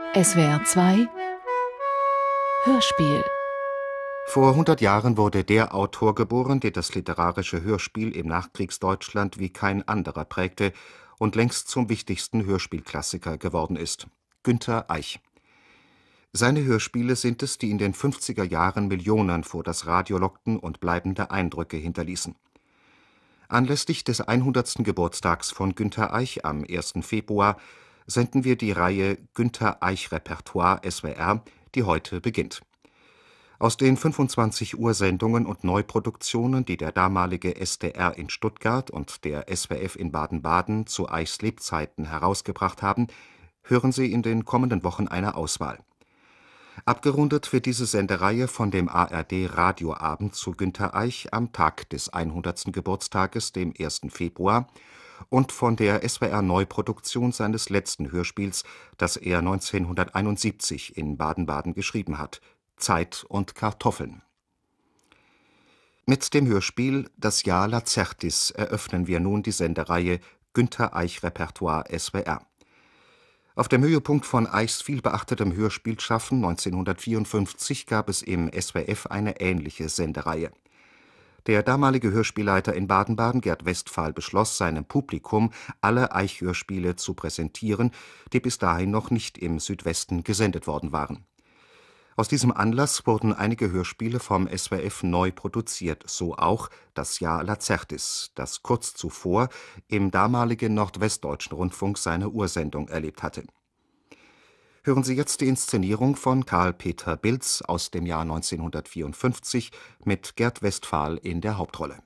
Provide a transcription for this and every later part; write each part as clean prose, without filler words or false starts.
SWR 2 Hörspiel. Vor 100 Jahren wurde der Autor geboren, der das literarische Hörspiel im Nachkriegsdeutschland wie kein anderer prägte und längst zum wichtigsten Hörspielklassiker geworden ist: Günter Eich. Seine Hörspiele sind es, die in den 50er Jahren Millionen vor das Radio lockten und bleibende Eindrücke hinterließen. Anlässlich des 100. Geburtstags von Günter Eich am 1. Februar senden wir die Reihe Günter Eich Repertoire SWR, die heute beginnt. Aus den 25 Ursendungen und Neuproduktionen, die der damalige SDR in Stuttgart und der SWF in Baden-Baden zu Eichs Lebzeiten herausgebracht haben, hören Sie in den kommenden Wochen eine Auswahl. Abgerundet wird diese Sendereihe von dem ARD-Radioabend zu Günter Eich am Tag des 100. Geburtstages, dem 1. Februar, und von der SWR-Neuproduktion seines letzten Hörspiels, das er 1971 in Baden-Baden geschrieben hat: Zeit und Kartoffeln. Mit dem Hörspiel Das Jahr Lazertis eröffnen wir nun die Sendereihe Günter Eich Repertoire SWR. Auf dem Höhepunkt von Eichs vielbeachtetem Hörspielschaffen 1954 gab es im SWF eine ähnliche Sendereihe. Der damalige Hörspielleiter in Baden-Baden, Gerd Westphal, beschloss, seinem Publikum alle Eich-Hörspiele zu präsentieren, die bis dahin noch nicht im Südwesten gesendet worden waren. Aus diesem Anlass wurden einige Hörspiele vom SWF neu produziert, so auch Das Jahr Lazertis, das kurz zuvor im damaligen Nordwestdeutschen Rundfunk seine Ursendung erlebt hatte. Hören Sie jetzt die Inszenierung von Karl-Peter Bilz aus dem Jahr 1954 mit Gerd Westphal in der Hauptrolle.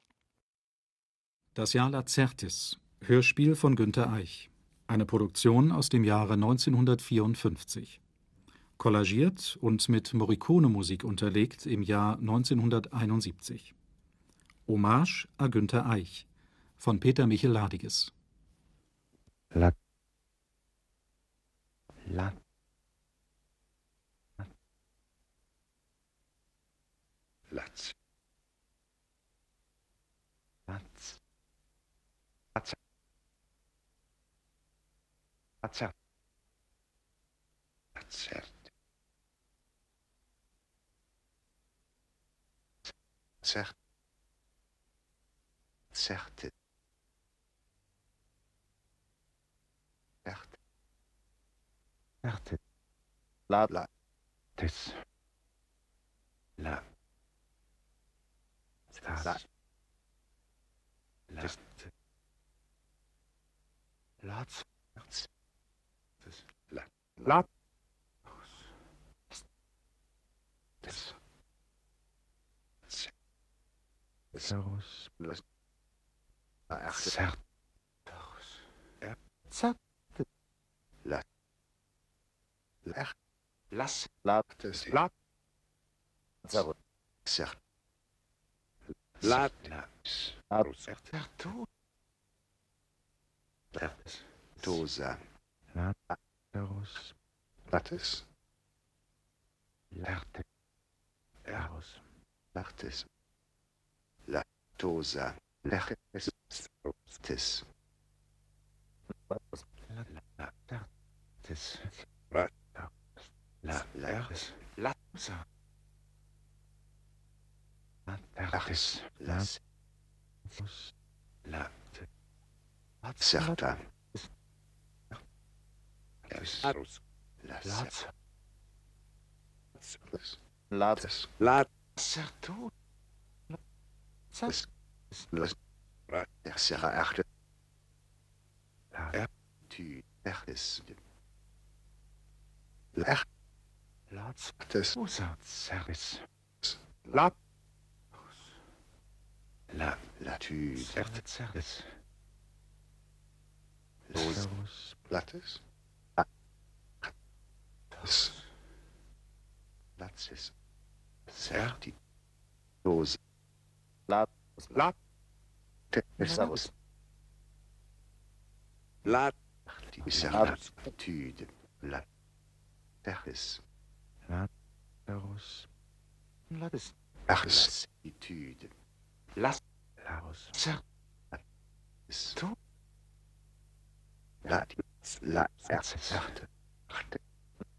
Das Jahr Lazertis, Hörspiel von Günter Eich, eine Produktion aus dem Jahre 1954. Kollagiert und mit Morricone-Musik unterlegt im Jahr 1971. Hommage à Günter Eich von Peter Michel-Ladiges. Latz.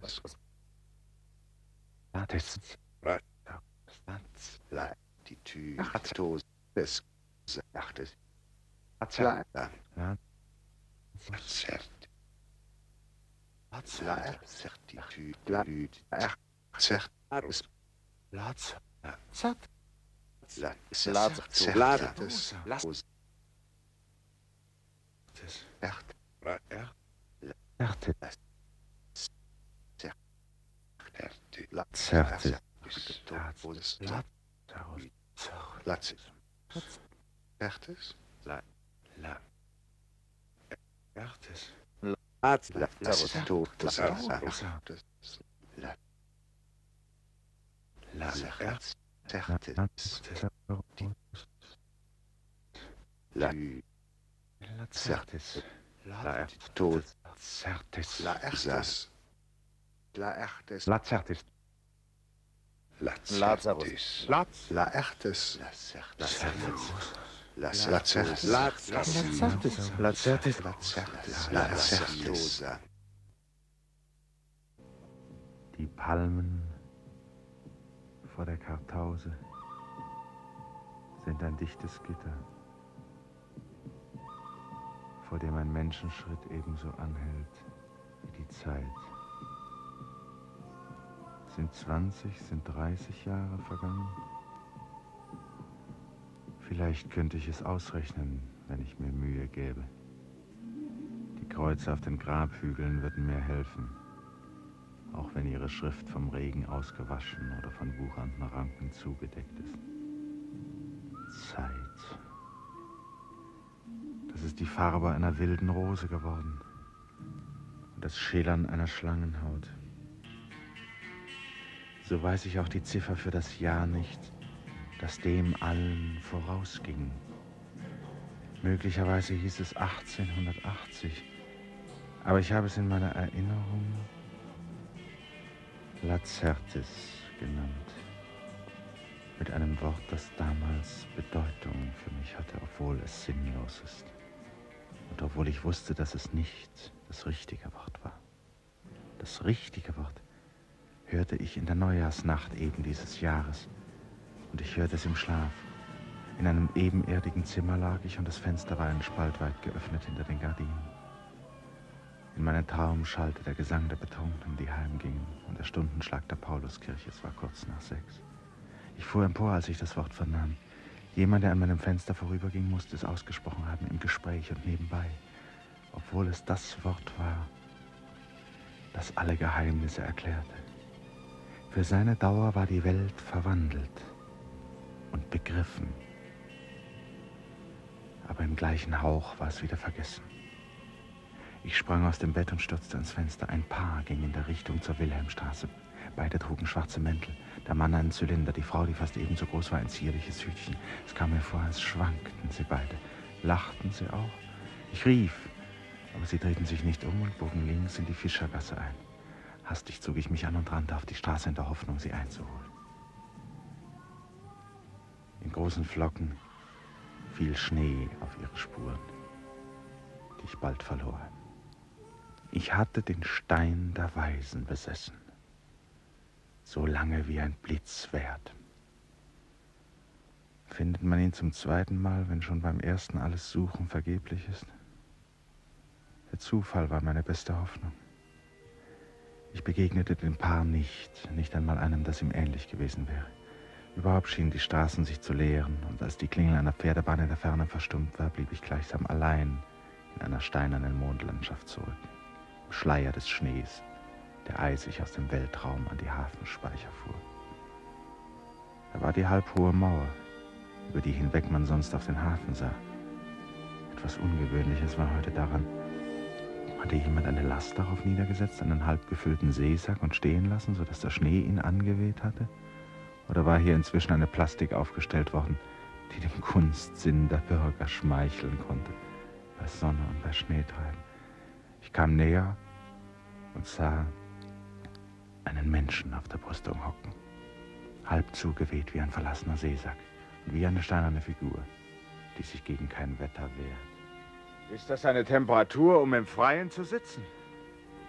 Latitude. Latitude. Die Palmen vor der Kartause sind ein dichtes Gitter, vor dem ein Menschenschritt ebenso anhält wie die Zeit. Sind 20, sind 30 Jahre vergangen? Vielleicht könnte ich es ausrechnen, wenn ich mir Mühe gäbe. Die Kreuze auf den Grabhügeln würden mir helfen, auch wenn ihre Schrift vom Regen ausgewaschen oder von wuchernden Ranken zugedeckt ist. Zeit. Das ist die Farbe einer wilden Rose geworden und das Schälern einer Schlangenhaut. So weiß ich auch die Ziffer für das Jahr nicht, das dem allen vorausging. Möglicherweise hieß es 1880, aber ich habe es in meiner Erinnerung Lacertes genannt, mit einem Wort, das damals Bedeutung für mich hatte, obwohl es sinnlos ist und obwohl ich wusste, dass es nicht das richtige Wort war. Das richtige Wort hörte ich in der Neujahrsnacht eben dieses Jahres und ich hörte es im Schlaf. In einem ebenerdigen Zimmer lag ich und das Fenster war einen Spalt weit geöffnet hinter den Gardinen. In meinen Traum schallte der Gesang der Betrunkenen, die heimgingen, und der Stundenschlag der Pauluskirche. Es war kurz nach 6. Ich fuhr empor, als ich das Wort vernahm. Jemand, der an meinem Fenster vorüberging, musste es ausgesprochen haben, im Gespräch und nebenbei, obwohl es das Wort war, das alle Geheimnisse erklärte. Für seine Dauer war die Welt verwandelt und begriffen, aber im gleichen Hauch war es wieder vergessen. Ich sprang aus dem Bett und stürzte ans Fenster. Ein Paar ging in der Richtung zur Wilhelmstraße. Beide trugen schwarze Mäntel. Der Mann einen Zylinder, die Frau, die fast ebenso groß war, ein zierliches Hütchen. Es kam mir vor, als schwankten sie beide. Lachten sie auch? Ich rief, aber sie drehten sich nicht um und bogen links in die Fischergasse ein. Hastig zog ich mich an und rannte auf die Straße in der Hoffnung, sie einzuholen. In großen Flocken fiel Schnee auf ihre Spuren, die ich bald verlor. Ich hatte den Stein der Weisen besessen, so lange wie ein Blitz währt. Findet man ihn zum zweiten Mal, wenn schon beim ersten alles Suchen vergeblich ist? Der Zufall war meine beste Hoffnung. Ich begegnete dem Paar nicht einmal einem, das ihm ähnlich gewesen wäre. Überhaupt schienen die Straßen sich zu leeren, und als die Klingel einer Pferdebahn in der Ferne verstummt war, blieb ich gleichsam allein in einer steinernen Mondlandschaft zurück, im Schleier des Schnees, der eisig aus dem Weltraum an die Hafenspeicher fuhr. Da war die halbhohe Mauer, über die hinweg man sonst auf den Hafen sah. Etwas Ungewöhnliches war heute daran. Hatte jemand eine Last darauf niedergesetzt, einen halb gefüllten Seesack und stehen lassen, sodass der Schnee ihn angeweht hatte? Oder war hier inzwischen eine Plastik aufgestellt worden, die dem Kunstsinn der Bürger schmeicheln konnte, bei Sonne und bei Schneetreiben? Ich kam näher und sah einen Menschen auf der Brüstung hocken, halb zugeweht wie ein verlassener Seesack und wie eine steinerne Figur, die sich gegen kein Wetter wehrt. Ist das eine Temperatur, um im Freien zu sitzen?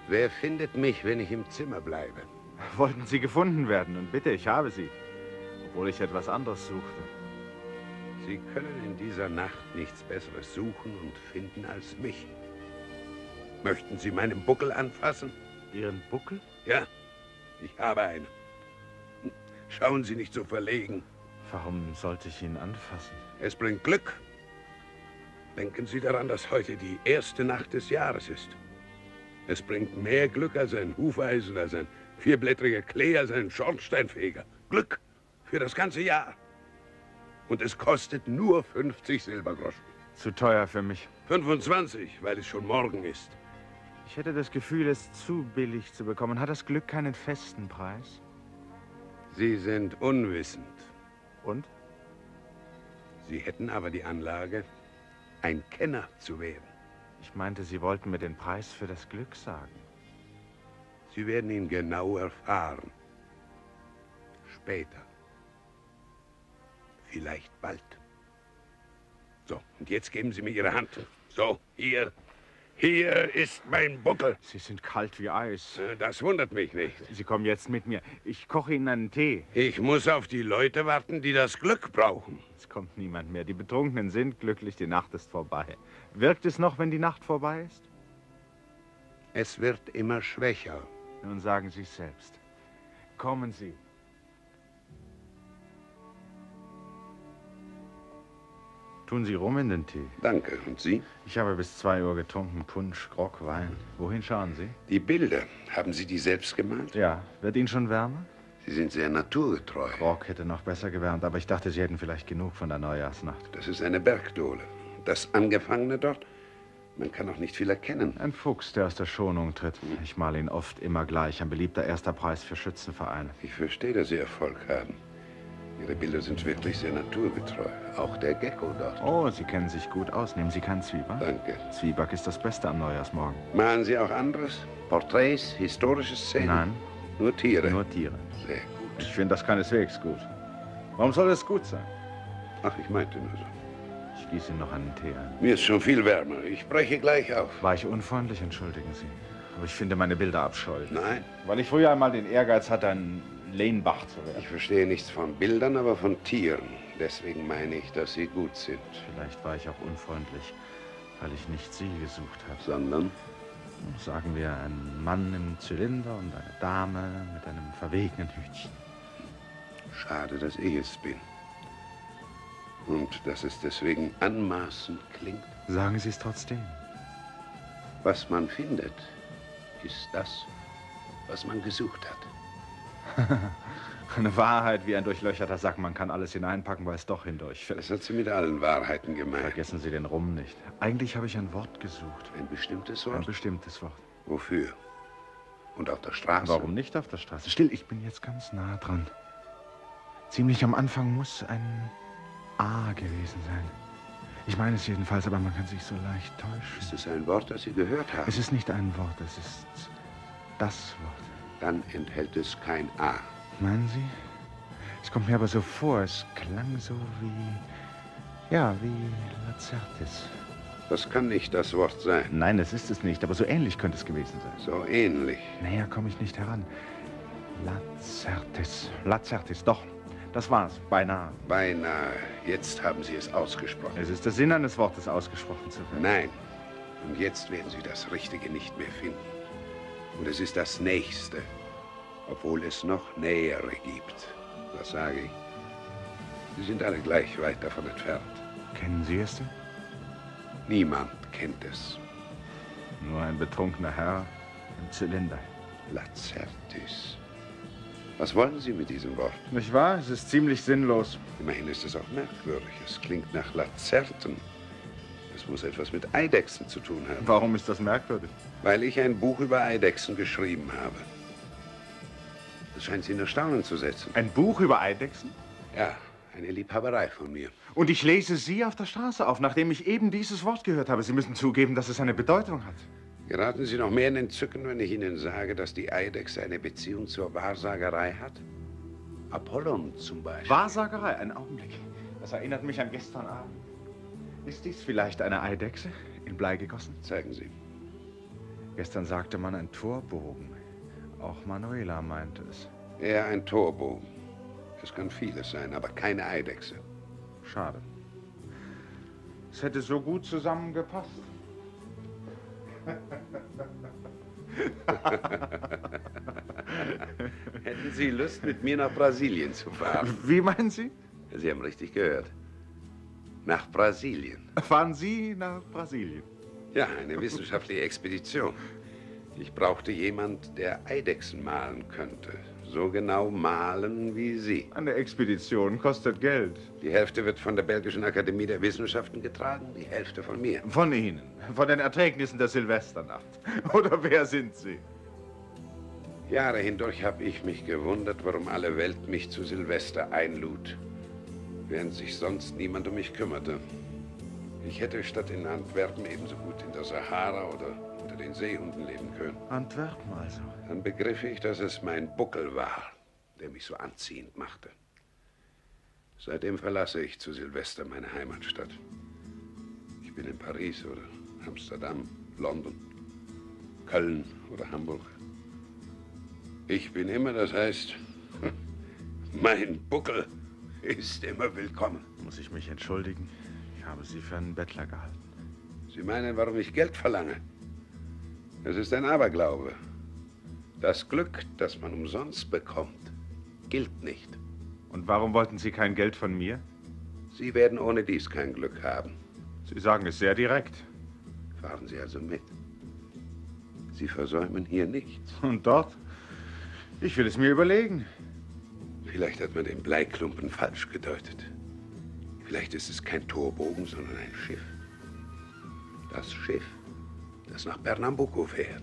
Wer findet mich, wenn ich im Zimmer bleibe? Wollten Sie gefunden werden? Und bitte, ich habe Sie. Obwohl ich etwas anderes suchte. Sie können in dieser Nacht nichts Besseres suchen und finden als mich. Möchten Sie meinen Buckel anfassen? Ihren Buckel? Ja, ich habe einen. Schauen Sie nicht so verlegen. Warum sollte ich ihn anfassen? Es bringt Glück. Denken Sie daran, dass heute die erste Nacht des Jahres ist. Es bringt mehr Glück als ein Hufeisen, als ein vierblättriger Klee, als ein Schornsteinfeger. Glück für das ganze Jahr. Und es kostet nur 50 Silbergroschen. Zu teuer für mich. 25, weil es schon morgen ist. Ich hätte das Gefühl, es zu billig zu bekommen. Hat das Glück keinen festen Preis? Sie sind unwissend. Und? Sie hätten aber die Anlage, ein Kenner zu werden. Ich meinte, Sie wollten mir den Preis für das Glück sagen. Sie werden ihn genau erfahren. Später. Vielleicht bald. So, und jetzt geben Sie mir Ihre Hand. So, hier. Hier ist mein Buckel. Sie sind kalt wie Eis. Das wundert mich nicht. Sie kommen jetzt mit mir. Ich koche Ihnen einen Tee. Ich muss auf die Leute warten, die das Glück brauchen. Es kommt niemand mehr. Die Betrunkenen sind glücklich, die Nacht ist vorbei. Wirkt es noch, wenn die Nacht vorbei ist? Es wird immer schwächer. Nun sagen Sie es selbst. Kommen Sie. Tun Sie rum in den Tee. Danke. Und Sie? Ich habe bis 2 Uhr getrunken. Punsch, Grog, Wein. Wohin schauen Sie? Die Bilder. Haben Sie die selbst gemalt? Ja. Wird Ihnen schon wärmer? Sie sind sehr naturgetreu. Grog hätte noch besser gewärmt, aber ich dachte, Sie hätten vielleicht genug von der Neujahrsnacht. Das ist eine Bergdole. Das Angefangene dort, man kann auch nicht viel erkennen. Ein Fuchs, der aus der Schonung tritt. Ich male ihn oft immer gleich. Ein beliebter erster Preis für Schützenvereine. Ich verstehe, dass Sie Erfolg haben. Ihre Bilder sind wirklich sehr naturgetreu. Auch der Gecko dort. Oh, Sie kennen sich gut aus. Nehmen Sie keinen Zwieback? Danke. Zwieback ist das Beste am Neujahrsmorgen. Malen Sie auch anderes? Porträts, historische Szenen? Nein. Nur Tiere? Nur Tiere. Sehr gut. Ich finde das keineswegs gut. Warum soll das gut sein? Ach, ich meinte nur so. Ich gieße Ihnen noch einen Tee ein. Mir ist schon viel wärmer. Ich breche gleich auf. War ich unfreundlich? Entschuldigen Sie. Aber ich finde meine Bilder abscheulich. Nein. Weil ich früher einmal den Ehrgeiz hatte, ein Lehnbach zu werden. Ich verstehe nichts von Bildern, aber von Tieren. Deswegen meine ich, dass Sie gut sind. Vielleicht war ich auch unfreundlich, weil ich nicht Sie gesucht habe. Sondern? Sagen wir, ein Mann im Zylinder und eine Dame mit einem verwegenen Hütchen. Schade, dass ich es bin. Und dass es deswegen anmaßend klingt. Sagen Sie es trotzdem. Was man findet, ist das, was man gesucht hat. Eine Wahrheit wie ein durchlöcherter Sack. Man kann alles hineinpacken, weil es doch hindurchfällt. Das hat sie mit allen Wahrheiten gemeint. Vergessen Sie den Rum nicht. Eigentlich habe ich ein Wort gesucht. Ein bestimmtes Wort? Ein bestimmtes Wort. Wofür? Und auf der Straße? Warum nicht auf der Straße? Still, ich bin jetzt ganz nah dran. Ziemlich am Anfang muss ein A gewesen sein. Ich meine es jedenfalls, aber man kann sich so leicht täuschen. Ist es ein Wort, das Sie gehört haben? Es ist nicht ein Wort, es ist das Wort. Dann enthält es kein A. Meinen Sie? Es kommt mir aber so vor, es klang so wie... ja, wie Lazertis. Das kann nicht das Wort sein. Nein, das ist es nicht, aber so ähnlich könnte es gewesen sein. So ähnlich? Näher komme ich nicht heran. Lazertis. Lazertis, doch. Das war's, beinahe. Beinahe. Jetzt haben Sie es ausgesprochen. Es ist der Sinn eines Wortes, ausgesprochen zu werden. Nein. Und jetzt werden Sie das Richtige nicht mehr finden. Und es ist das Nächste, obwohl es noch Nähere gibt. Das sage ich. Sie sind alle gleich weit davon entfernt. Kennen Sie es denn? Niemand kennt es. Nur ein betrunkener Herr im Zylinder. Lazertis. Was wollen Sie mit diesem Wort? Nicht wahr? Es ist ziemlich sinnlos. Immerhin ist es auch merkwürdig. Es klingt nach Lazerten. Es muss etwas mit Eidechsen zu tun haben. Warum ist das merkwürdig? Weil ich ein Buch über Eidechsen geschrieben habe. Das scheint Sie in Erstaunen zu setzen. Ein Buch über Eidechsen? Ja, eine Liebhaberei von mir. Und ich lese Sie auf der Straße auf, nachdem ich eben dieses Wort gehört habe. Sie müssen zugeben, dass es eine Bedeutung hat. Geraten Sie noch mehr in Entzücken, wenn ich Ihnen sage, dass die Eidechse eine Beziehung zur Wahrsagerei hat? Apollon zum Beispiel. Wahrsagerei, ein Augenblick. Das erinnert mich an gestern Abend. Ist dies vielleicht eine Eidechse, in Blei gegossen? Zeigen Sie. Gestern sagte man ein Torbogen. Auch Manuela meinte es. Eher ein Torbogen. Es kann vieles sein, aber keine Eidechse. Schade. Es hätte so gut zusammengepasst. Hätten Sie Lust, mit mir nach Brasilien zu fahren? Wie meinen Sie? Sie haben richtig gehört. Nach Brasilien. Fahren Sie nach Brasilien? Ja, eine wissenschaftliche Expedition. Ich brauchte jemand, der Eidechsen malen könnte. So genau malen wie Sie. Eine Expedition kostet Geld. Die Hälfte wird von der Belgischen Akademie der Wissenschaften getragen, die Hälfte von mir. Von Ihnen. Von den Erträgnissen der Silvesternacht. Oder wer sind Sie? Jahre hindurch habe ich mich gewundert, warum alle Welt mich zu Silvester einlud, während sich sonst niemand um mich kümmerte. Ich hätte statt in Antwerpen ebenso gut in der Sahara oder unter den Seehunden leben können. Antwerpen also. Dann begriff ich, dass es mein Buckel war, der mich so anziehend machte. Seitdem verlasse ich zu Silvester meine Heimatstadt. Ich bin in Paris oder Amsterdam, London, Köln oder Hamburg. Ich bin immer, das heißt, mein Buckel ist immer willkommen. Muss ich mich entschuldigen? Ich habe Sie für einen Bettler gehalten. Sie meinen, warum ich Geld verlange? Es ist ein Aberglaube. Das Glück, das man umsonst bekommt, gilt nicht. Und warum wollten Sie kein Geld von mir? Sie werden ohne dies kein Glück haben. Sie sagen es sehr direkt. Fahren Sie also mit. Sie versäumen hier nichts. Und dort? Ich will es mir überlegen. Vielleicht hat man den Bleiklumpen falsch gedeutet. Vielleicht ist es kein Torbogen, sondern ein Schiff. Das Schiff, das nach Pernambuco fährt.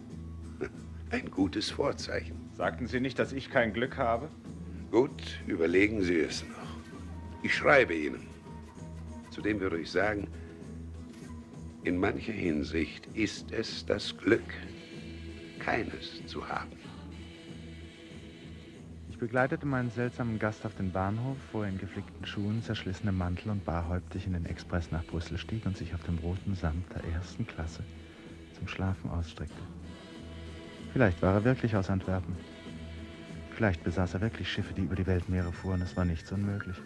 Ein gutes Vorzeichen. Sagten Sie nicht, dass ich kein Glück habe? Gut, überlegen Sie es noch. Ich schreibe Ihnen. Zudem würde ich sagen, in mancher Hinsicht ist es das Glück, keines zu haben. Ich begleitete meinen seltsamen Gast auf den Bahnhof, wo er in geflickten Schuhen, zerschlissenem Mantel und barhäuptig in den Express nach Brüssel stieg und sich auf dem roten Samt der ersten Klasse zum Schlafen ausstreckte. Vielleicht war er wirklich aus Antwerpen. Vielleicht besaß er wirklich Schiffe, die über die Weltmeere fuhren. Es war nichts unmöglich.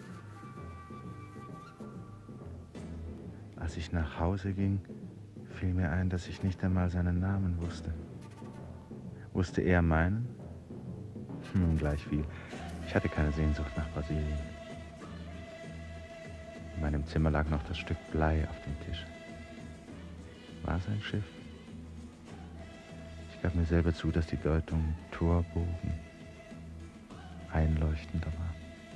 Als ich nach Hause ging, fiel mir ein, dass ich nicht einmal seinen Namen wusste. Wusste er meinen? Nun, gleich viel. Ich hatte keine Sehnsucht nach Brasilien. In meinem Zimmer lag noch das Stück Blei auf dem Tisch. War es ein Schiff? Ich gab mir selber zu, dass die Deutung Torbogen einleuchtender war.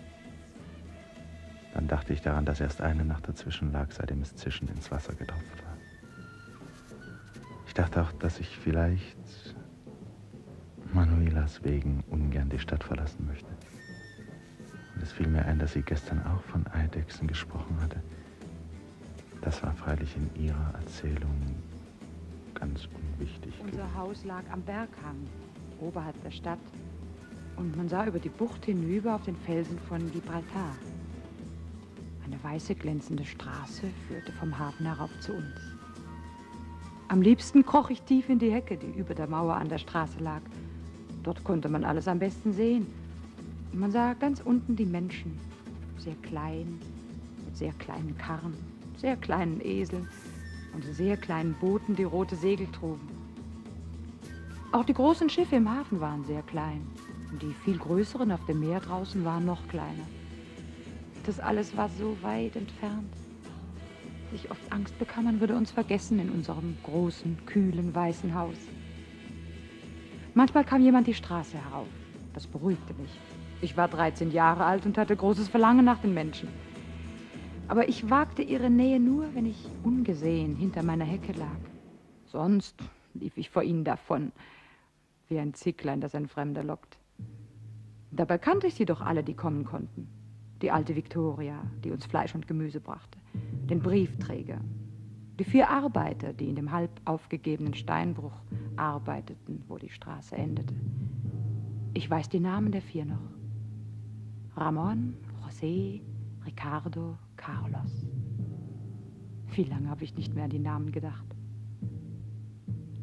Dann dachte ich daran, dass erst eine Nacht dazwischen lag, seitdem es zischend ins Wasser getropft war. Ich dachte auch, dass ich vielleicht Manuelas wegen ungern die Stadt verlassen möchte. Und es fiel mir ein, dass sie gestern auch von Eidechsen gesprochen hatte. Das war freilich in ihrer Erzählung ganz unwichtig. Unser Haus lag am Berghang, oberhalb der Stadt. Und man sah über die Bucht hinüber auf den Felsen von Gibraltar. Eine weiße, glänzende Straße führte vom Hafen herauf zu uns. Am liebsten kroch ich tief in die Hecke, die über der Mauer an der Straße lag. Dort konnte man alles am besten sehen. Und man sah ganz unten die Menschen, sehr klein, mit sehr kleinen Karren, sehr kleinen Eseln und sehr kleinen Booten, die rote Segel trugen. Auch die großen Schiffe im Hafen waren sehr klein. Und die viel größeren auf dem Meer draußen waren noch kleiner. Das alles war so weit entfernt, dass ich oft Angst bekam, man würde uns vergessen in unserem großen, kühlen, weißen Haus. Manchmal kam jemand die Straße herauf. Das beruhigte mich. Ich war 13 Jahre alt und hatte großes Verlangen nach den Menschen. Aber ich wagte ihre Nähe nur, wenn ich ungesehen hinter meiner Hecke lag. Sonst lief ich vor ihnen davon, wie ein Zicklein, das ein Fremder lockt. Dabei kannte ich sie doch alle, die kommen konnten. Die alte Viktoria, die uns Fleisch und Gemüse brachte, den Briefträger, die 4 Arbeiter, die in dem halb aufgegebenen Steinbruch arbeiteten, wo die Straße endete. Ich weiß die Namen der 4 noch. Ramon, José, Ricardo, Carlos. Wie lange habe ich nicht mehr an die Namen gedacht?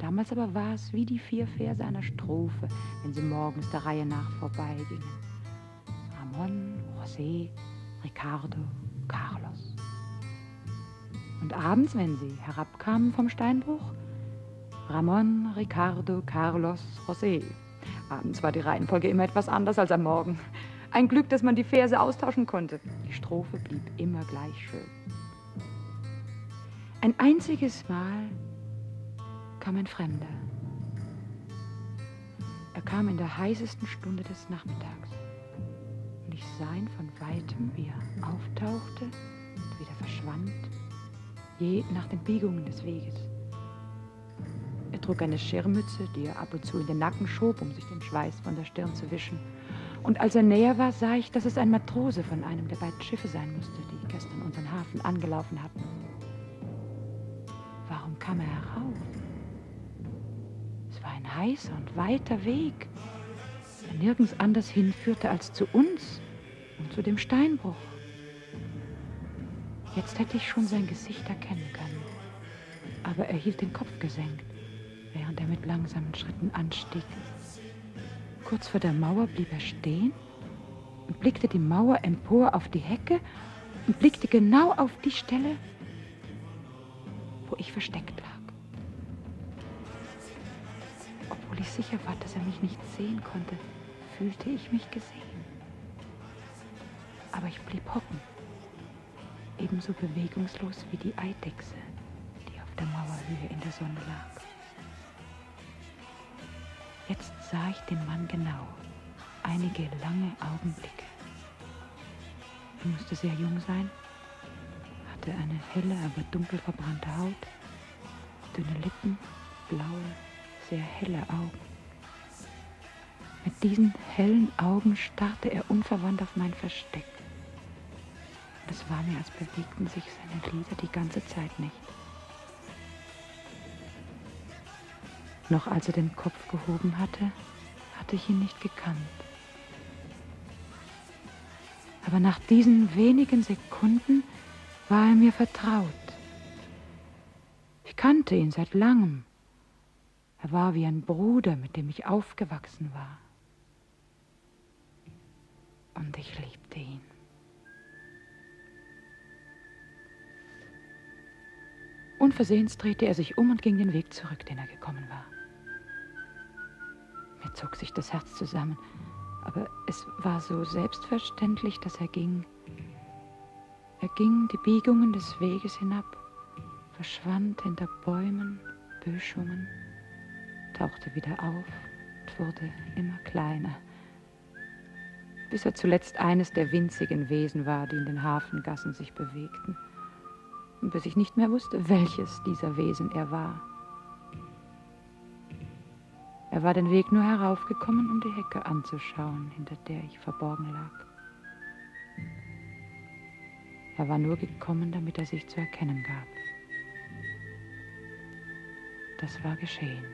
Damals aber war es wie die 4 Verse einer Strophe, wenn sie morgens der Reihe nach vorbeigingen. Ramon, José, Ricardo, Carlos. Und abends, wenn sie herabkamen vom Steinbruch, Ramon, Ricardo, Carlos, José. Abends war die Reihenfolge immer etwas anders als am Morgen. Ein Glück, dass man die Verse austauschen konnte. Die Strophe blieb immer gleich schön. Ein einziges Mal kam ein Fremder. Er kam in der heißesten Stunde des Nachmittags. Und ich sah ihn von weitem, wie er auftauchte und wieder verschwand, je nach den Biegungen des Weges. Er trug eine Schirmmütze, die er ab und zu in den Nacken schob, um sich den Schweiß von der Stirn zu wischen. Und als er näher war, sah ich, dass es ein Matrose von einem der beiden Schiffe sein musste, die gestern unseren Hafen angelaufen hatten. Warum kam er herauf? Es war ein heißer und weiter Weg, der nirgends anders hinführte als zu uns und zu dem Steinbruch. Jetzt hätte ich schon sein Gesicht erkennen können, aber er hielt den Kopf gesenkt, während er mit langsamen Schritten anstieg. Kurz vor der Mauer blieb er stehen und blickte die Mauer empor auf die Hecke und blickte genau auf die Stelle, wo ich versteckt lag. Obwohl ich sicher war, dass er mich nicht sehen konnte, fühlte ich mich gesehen. Aber ich blieb hocken, ebenso bewegungslos wie die Eidechse, die auf der Mauerhöhe in der Sonne lag. Jetzt sah ich den Mann genau, einige lange Augenblicke. Er musste sehr jung sein, hatte eine helle, aber dunkel verbrannte Haut, dünne Lippen, blaue, sehr helle Augen. Mit diesen hellen Augen starrte er unverwandt auf mein Versteck. Und es war mir, als bewegten sich seine Lider die ganze Zeit nicht. Noch als er den Kopf gehoben hatte, hatte ich ihn nicht gekannt. Aber nach diesen wenigen Sekunden war er mir vertraut. Ich kannte ihn seit langem. Er war wie ein Bruder, mit dem ich aufgewachsen war. Und ich liebte ihn. Unversehens drehte er sich um und ging den Weg zurück, den er gekommen war. Mir zog sich das Herz zusammen, aber es war so selbstverständlich, dass er ging. Er ging die Biegungen des Weges hinab, verschwand hinter Bäumen, Böschungen, tauchte wieder auf und wurde immer kleiner, bis er zuletzt eines der winzigen Wesen war, die in den Hafengassen sich bewegten, und bis ich nicht mehr wusste, welches dieser Wesen er war. Er war den Weg nur heraufgekommen, um die Hecke anzuschauen, hinter der ich verborgen lag. Er war nur gekommen, damit er sich zu erkennen gab. Das war geschehen.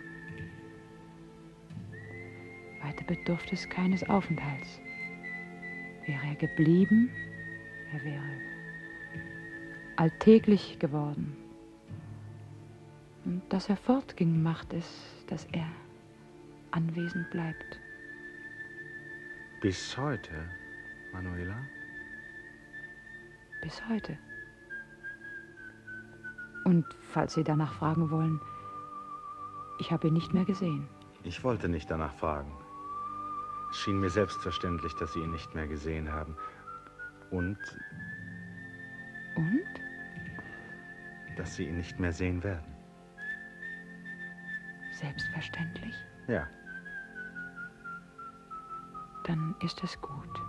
Weiter bedurfte es keines Aufenthalts. Wäre er geblieben, er wäre alltäglich geworden. Und dass er fortging, macht es, dass er anwesend bleibt. Bis heute, Manuela? Bis heute. Und falls Sie danach fragen wollen, ich habe ihn nicht mehr gesehen. Ich wollte nicht danach fragen. Es schien mir selbstverständlich, dass Sie ihn nicht mehr gesehen haben. Und? Und? Dass Sie ihn nicht mehr sehen werden. Selbstverständlich? Ja. Dann ist es gut.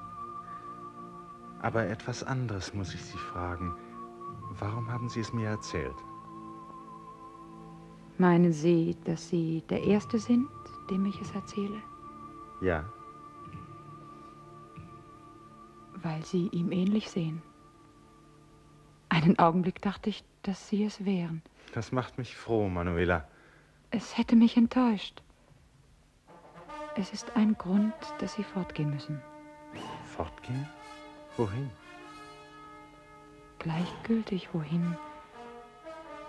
Aber etwas anderes muss ich Sie fragen. Warum haben Sie es mir erzählt? Meinen Sie, dass Sie der Erste sind, dem ich es erzähle? Ja. Weil Sie ihm ähnlich sehen. Einen Augenblick dachte ich, dass Sie es wären. Das macht mich froh, Manuela. Es hätte mich enttäuscht. Es ist ein Grund, dass Sie fortgehen müssen. Fortgehen? Wohin? Gleichgültig wohin.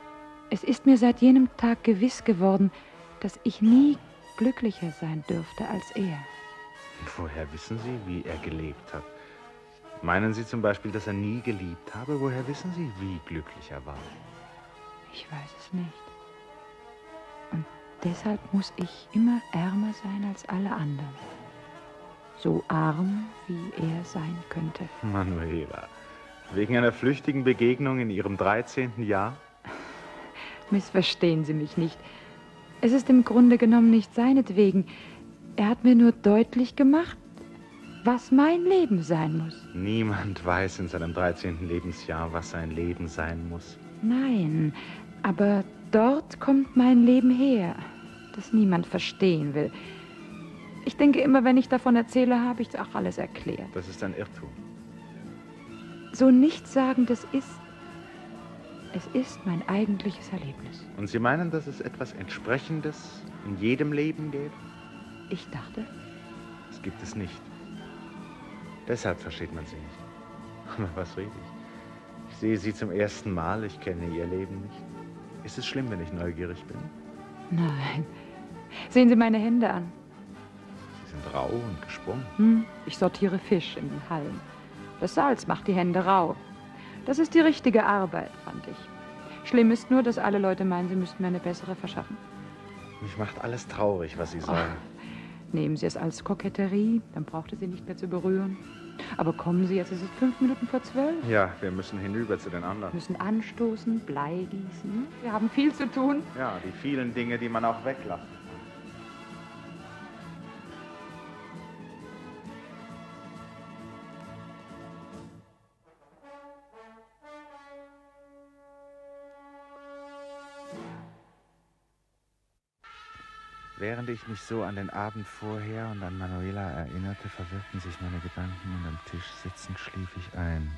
Es ist mir seit jenem Tag gewiss geworden, dass ich nie glücklicher sein dürfte als er. Woher wissen Sie, wie er gelebt hat? Meinen Sie zum Beispiel, dass er nie geliebt habe? Woher wissen Sie, wie glücklich er war? Ich weiß es nicht. Und deshalb muss ich immer ärmer sein als alle anderen. So arm, wie er sein könnte. Manuela, wegen einer flüchtigen Begegnung in Ihrem 13. Jahr? Missverstehen Sie mich nicht. Es ist im Grunde genommen nicht seinetwegen. Er hat mir nur deutlich gemacht, was mein Leben sein muss. Niemand weiß in seinem 13. Lebensjahr, was sein Leben sein muss. Nein, aber dort kommt mein Leben her, das niemand verstehen will. Ich denke immer, wenn ich davon erzähle, habe ich auch alles erklärt. Das ist ein Irrtum. So Nichtssagendes ist, es ist mein eigentliches Erlebnis. Und Sie meinen, dass es etwas Entsprechendes in jedem Leben gäbe? Ich dachte. Das gibt es nicht. Deshalb versteht man Sie nicht. Aber was rede ich? Ich sehe Sie zum ersten Mal, ich kenne Ihr Leben nicht. Ist es schlimm, wenn ich neugierig bin? Nein. Sehen Sie meine Hände an. Sie sind rau und gesprungen. Ich sortiere Fisch in den Hallen. Das Salz macht die Hände rau. Das ist die richtige Arbeit, fand ich. Schlimm ist nur, dass alle Leute meinen, sie müssten mir eine bessere verschaffen. Mich macht alles traurig, was Sie sagen. Nehmen Sie es als Koketterie, dann braucht es Sie nicht mehr zu berühren. Aber kommen Sie, jetzt ist es 5 Minuten vor 12. Ja, wir müssen hinüber zu den anderen. Müssen anstoßen, Blei gießen. Wir haben viel zu tun. Ja, die vielen Dinge, die man auch weglassen kann. Während ich mich so an den Abend vorher und an Manuela erinnerte, verwirrten sich meine Gedanken und am Tisch sitzend schlief ich ein.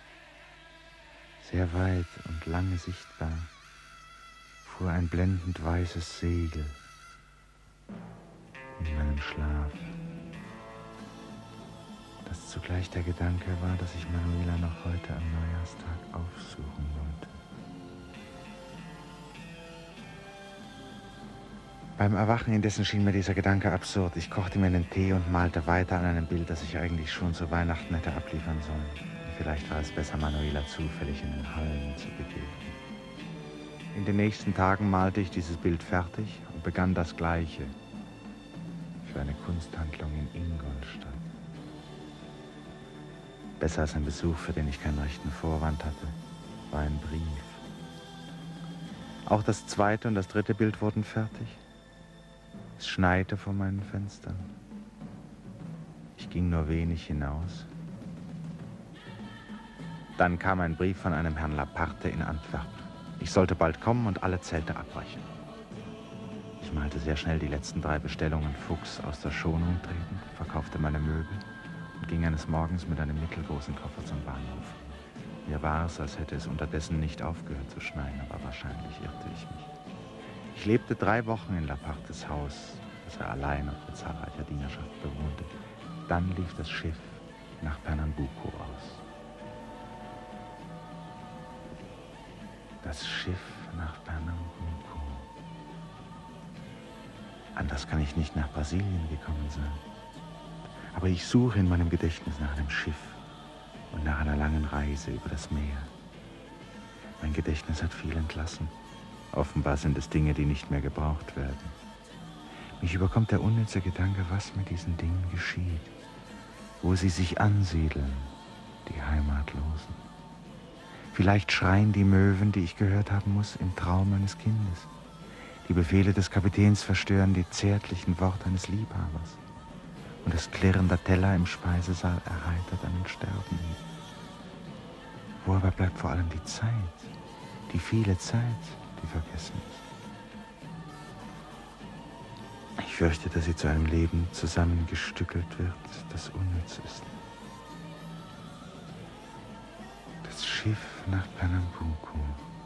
Sehr weit und lange sichtbar fuhr ein blendend weißes Segel in meinem Schlaf, das zugleich der Gedanke war, dass ich Manuela noch heute am Neujahrstag aufsuchen wollte. Beim Erwachen indessen schien mir dieser Gedanke absurd. Ich kochte mir einen Tee und malte weiter an einem Bild, das ich eigentlich schon zu Weihnachten hätte abliefern sollen. Vielleicht war es besser, Manuela zufällig in den Hallen zu begegnen. In den nächsten Tagen malte ich dieses Bild fertig und begann das Gleiche für eine Kunsthandlung in Ingolstadt. Besser als ein Besuch, für den ich keinen rechten Vorwand hatte, war ein Brief. Auch das zweite und das dritte Bild wurden fertig. Es schneite vor meinen Fenstern. Ich ging nur wenig hinaus. Dann kam ein Brief von einem Herrn Laparte in Antwerpen. Ich sollte bald kommen und alle Zelte abbrechen. Ich malte sehr schnell die letzten 3 Bestellungen Fuchs aus der Schonung treten, verkaufte meine Möbel und ging eines Morgens mit einem mittelgroßen Koffer zum Bahnhof. Mir war es, als hätte es unterdessen nicht aufgehört zu schneien, aber wahrscheinlich irrte ich mich. Ich lebte 3 Wochen in Lapartes Haus, das er allein und mit zahlreicher Dienerschaft bewohnte. Dann lief das Schiff nach Pernambuco aus. Das Schiff nach Pernambuco. Anders kann ich nicht nach Brasilien gekommen sein. Aber ich suche in meinem Gedächtnis nach einem Schiff und nach einer langen Reise über das Meer. Mein Gedächtnis hat viel entlassen. Offenbar sind es Dinge, die nicht mehr gebraucht werden. Mich überkommt der unnütze Gedanke, was mit diesen Dingen geschieht, wo sie sich ansiedeln, die Heimatlosen. Vielleicht schreien die Möwen, die ich gehört haben muss, im Traum eines Kindes. Die Befehle des Kapitäns verstören die zärtlichen Worte eines Liebhabers. Und das Klirren der Teller im Speisesaal erheitert einen Sterbenden. Wo aber bleibt vor allem die Zeit, die viele Zeit, die vergessen ist? Ich fürchte, dass sie zu einem Leben zusammengestückelt wird, das unnütz ist. Das Schiff nach Pernambuco.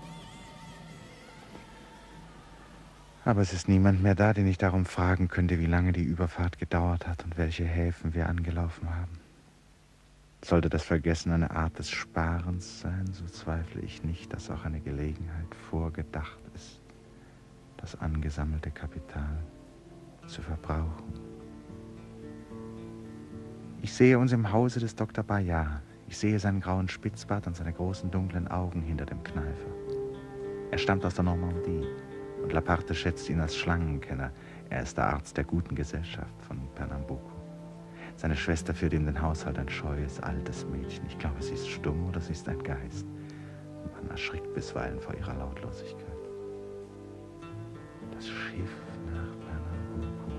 Aber es ist niemand mehr da, den ich darum fragen könnte, wie lange die Überfahrt gedauert hat und welche Häfen wir angelaufen haben. Sollte das Vergessen eine Art des Sparens sein, so zweifle ich nicht, dass auch eine Gelegenheit vorgedacht ist, das angesammelte Kapital zu verbrauchen. Ich sehe uns im Hause des Dr. Bayard. Ich sehe seinen grauen Spitzbart und seine großen dunklen Augen hinter dem Kneifer. Er stammt aus der Normandie und Laparte schätzt ihn als Schlangenkenner. Er ist der Arzt der guten Gesellschaft von Pernambuco. Seine Schwester führt ihm den Haushalt, ein scheues, altes Mädchen. Ich glaube, sie ist stumm oder sie ist ein Geist. Man erschrickt bisweilen vor ihrer Lautlosigkeit. Das Schiff nach Pernambuco.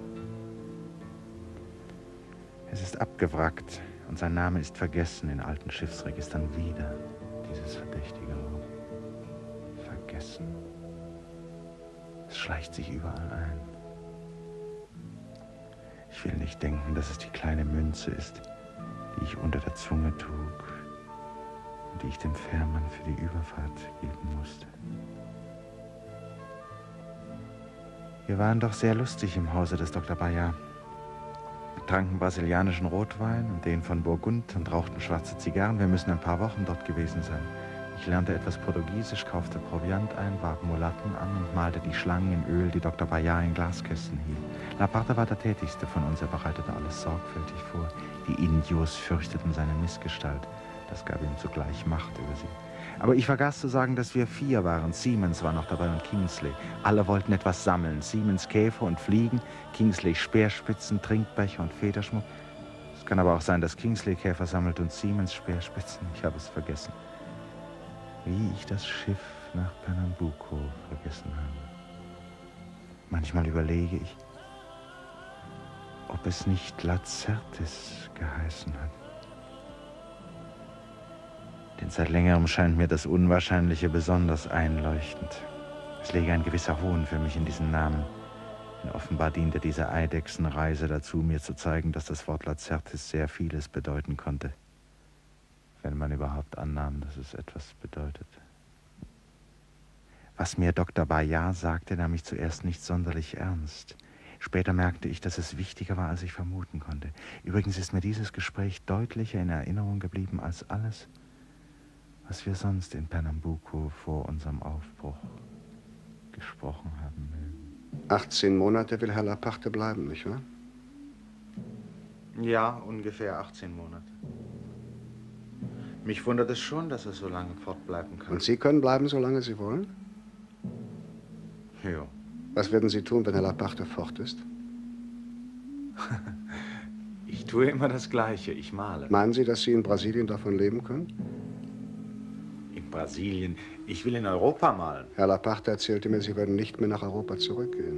Es ist abgewrackt und sein Name ist vergessen in alten Schiffsregistern wieder. Dieses verdächtige Wort. Vergessen. Es schleicht sich überall ein. Ich will nicht denken, dass es die kleine Münze ist, die ich unter der Zunge trug und die ich dem Fährmann für die Überfahrt geben musste. Wir waren doch sehr lustig im Hause des Dr. Bayard. Tranken brasilianischen Rotwein und den von Burgund und rauchten schwarze Zigarren. Wir müssen ein paar Wochen dort gewesen sein. Ich lernte etwas Portugiesisch, kaufte Proviant ein, warf Mulatten an und malte die Schlangen in Öl, die Dr. Bayard in Glaskästen hielt. Laparte war der tätigste von uns, er bereitete alles sorgfältig vor. Die Indios fürchteten seine Missgestalt. Das gab ihm zugleich Macht über sie. Aber ich vergaß zu sagen, dass wir 4 waren. Siemens war noch dabei und Kingsley. Alle wollten etwas sammeln. Siemens Käfer und Fliegen, Kingsley Speerspitzen, Trinkbecher und Federschmuck. Es kann aber auch sein, dass Kingsley Käfer sammelt und Siemens Speerspitzen. Ich habe es vergessen. Wie ich das Schiff nach Pernambuco vergessen habe. Manchmal überlege ich, ob es nicht Lacertes geheißen hat. Denn seit längerem scheint mir das Unwahrscheinliche besonders einleuchtend. Es läge ein gewisser Hohn für mich in diesen Namen. Denn offenbar diente diese Eidechsenreise dazu, mir zu zeigen, dass das Wort Lacertes sehr vieles bedeuten konnte. Wenn man überhaupt annahm, dass es etwas bedeutet. Was mir Dr. Bayard sagte, nahm ich zuerst nicht sonderlich ernst. Später merkte ich, dass es wichtiger war, als ich vermuten konnte. Übrigens ist mir dieses Gespräch deutlicher in Erinnerung geblieben als alles, was wir sonst in Pernambuco vor unserem Aufbruch gesprochen haben mögen. 18 Monate will Herr Laparte bleiben, nicht wahr? Ja, ungefähr 18 Monate. Mich wundert es schon, dass er so lange fortbleiben kann. Und Sie können bleiben, solange Sie wollen? Ja. Was werden Sie tun, wenn Herr Laparte fort ist? Ich tue immer das Gleiche, ich male. Meinen Sie, dass Sie in Brasilien davon leben können? In Brasilien? Ich will in Europa malen. Herr Laparte erzählte mir, Sie würden nicht mehr nach Europa zurückgehen.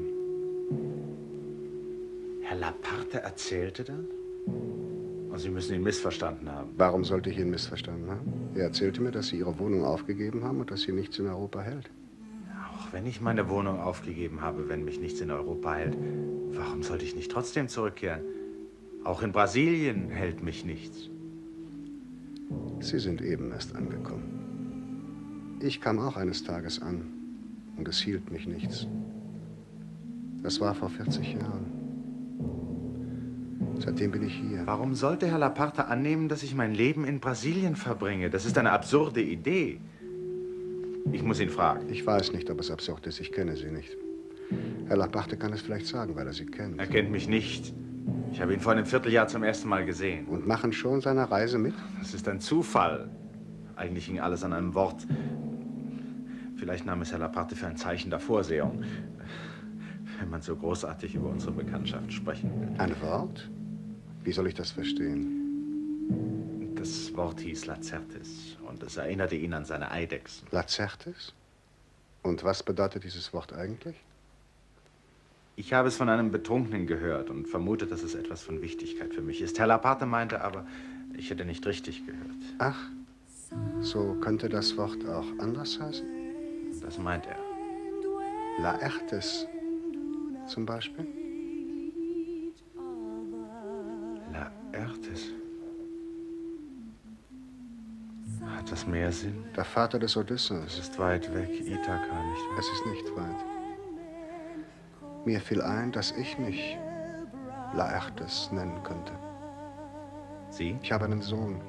Herr Laparte erzählte das? Und Sie müssen ihn missverstanden haben. Warum sollte ich ihn missverstanden haben? Er erzählte mir, dass Sie Ihre Wohnung aufgegeben haben und dass Sie nichts in Europa hält. Auch wenn ich meine Wohnung aufgegeben habe, wenn mich nichts in Europa hält, warum sollte ich nicht trotzdem zurückkehren? Auch in Brasilien hält mich nichts. Sie sind eben erst angekommen. Ich kam auch eines Tages an und es hielt mich nichts. Das war vor 40 Jahren. Seitdem bin ich hier. Warum sollte Herr Laparte annehmen, dass ich mein Leben in Brasilien verbringe? Das ist eine absurde Idee. Ich muss ihn fragen. Ich weiß nicht, ob es absurd ist. Ich kenne Sie nicht. Herr Laparte kann es vielleicht sagen, weil er Sie kennt. Er kennt mich nicht. Ich habe ihn vor einem Vierteljahr zum ersten Mal gesehen. Und machen schon seine Reise mit? Das ist ein Zufall. Eigentlich hing alles an einem Wort. Vielleicht nahm es Herr Laparte für ein Zeichen der Vorsehung. Wenn man so großartig über unsere Bekanntschaft sprechen will. Ein Wort? Wie soll ich das verstehen? Das Wort hieß Lacertes und es erinnerte ihn an seine Eidechsen. Lacertes? Und was bedeutet dieses Wort eigentlich? Ich habe es von einem Betrunkenen gehört und vermute, dass es etwas von Wichtigkeit für mich ist. Herr Laparte meinte aber, ich hätte nicht richtig gehört. Ach, so könnte das Wort auch anders heißen? Das meint er. Laertes zum Beispiel? Laertes? Hat das mehr Sinn? Der Vater des Es Odysseus. ist weit weg, Ithaka, nicht wahr? Es ist nicht weit. Mir fiel ein, dass ich mich Laertes nennen könnte. Sie? Ich habe einen Sohn.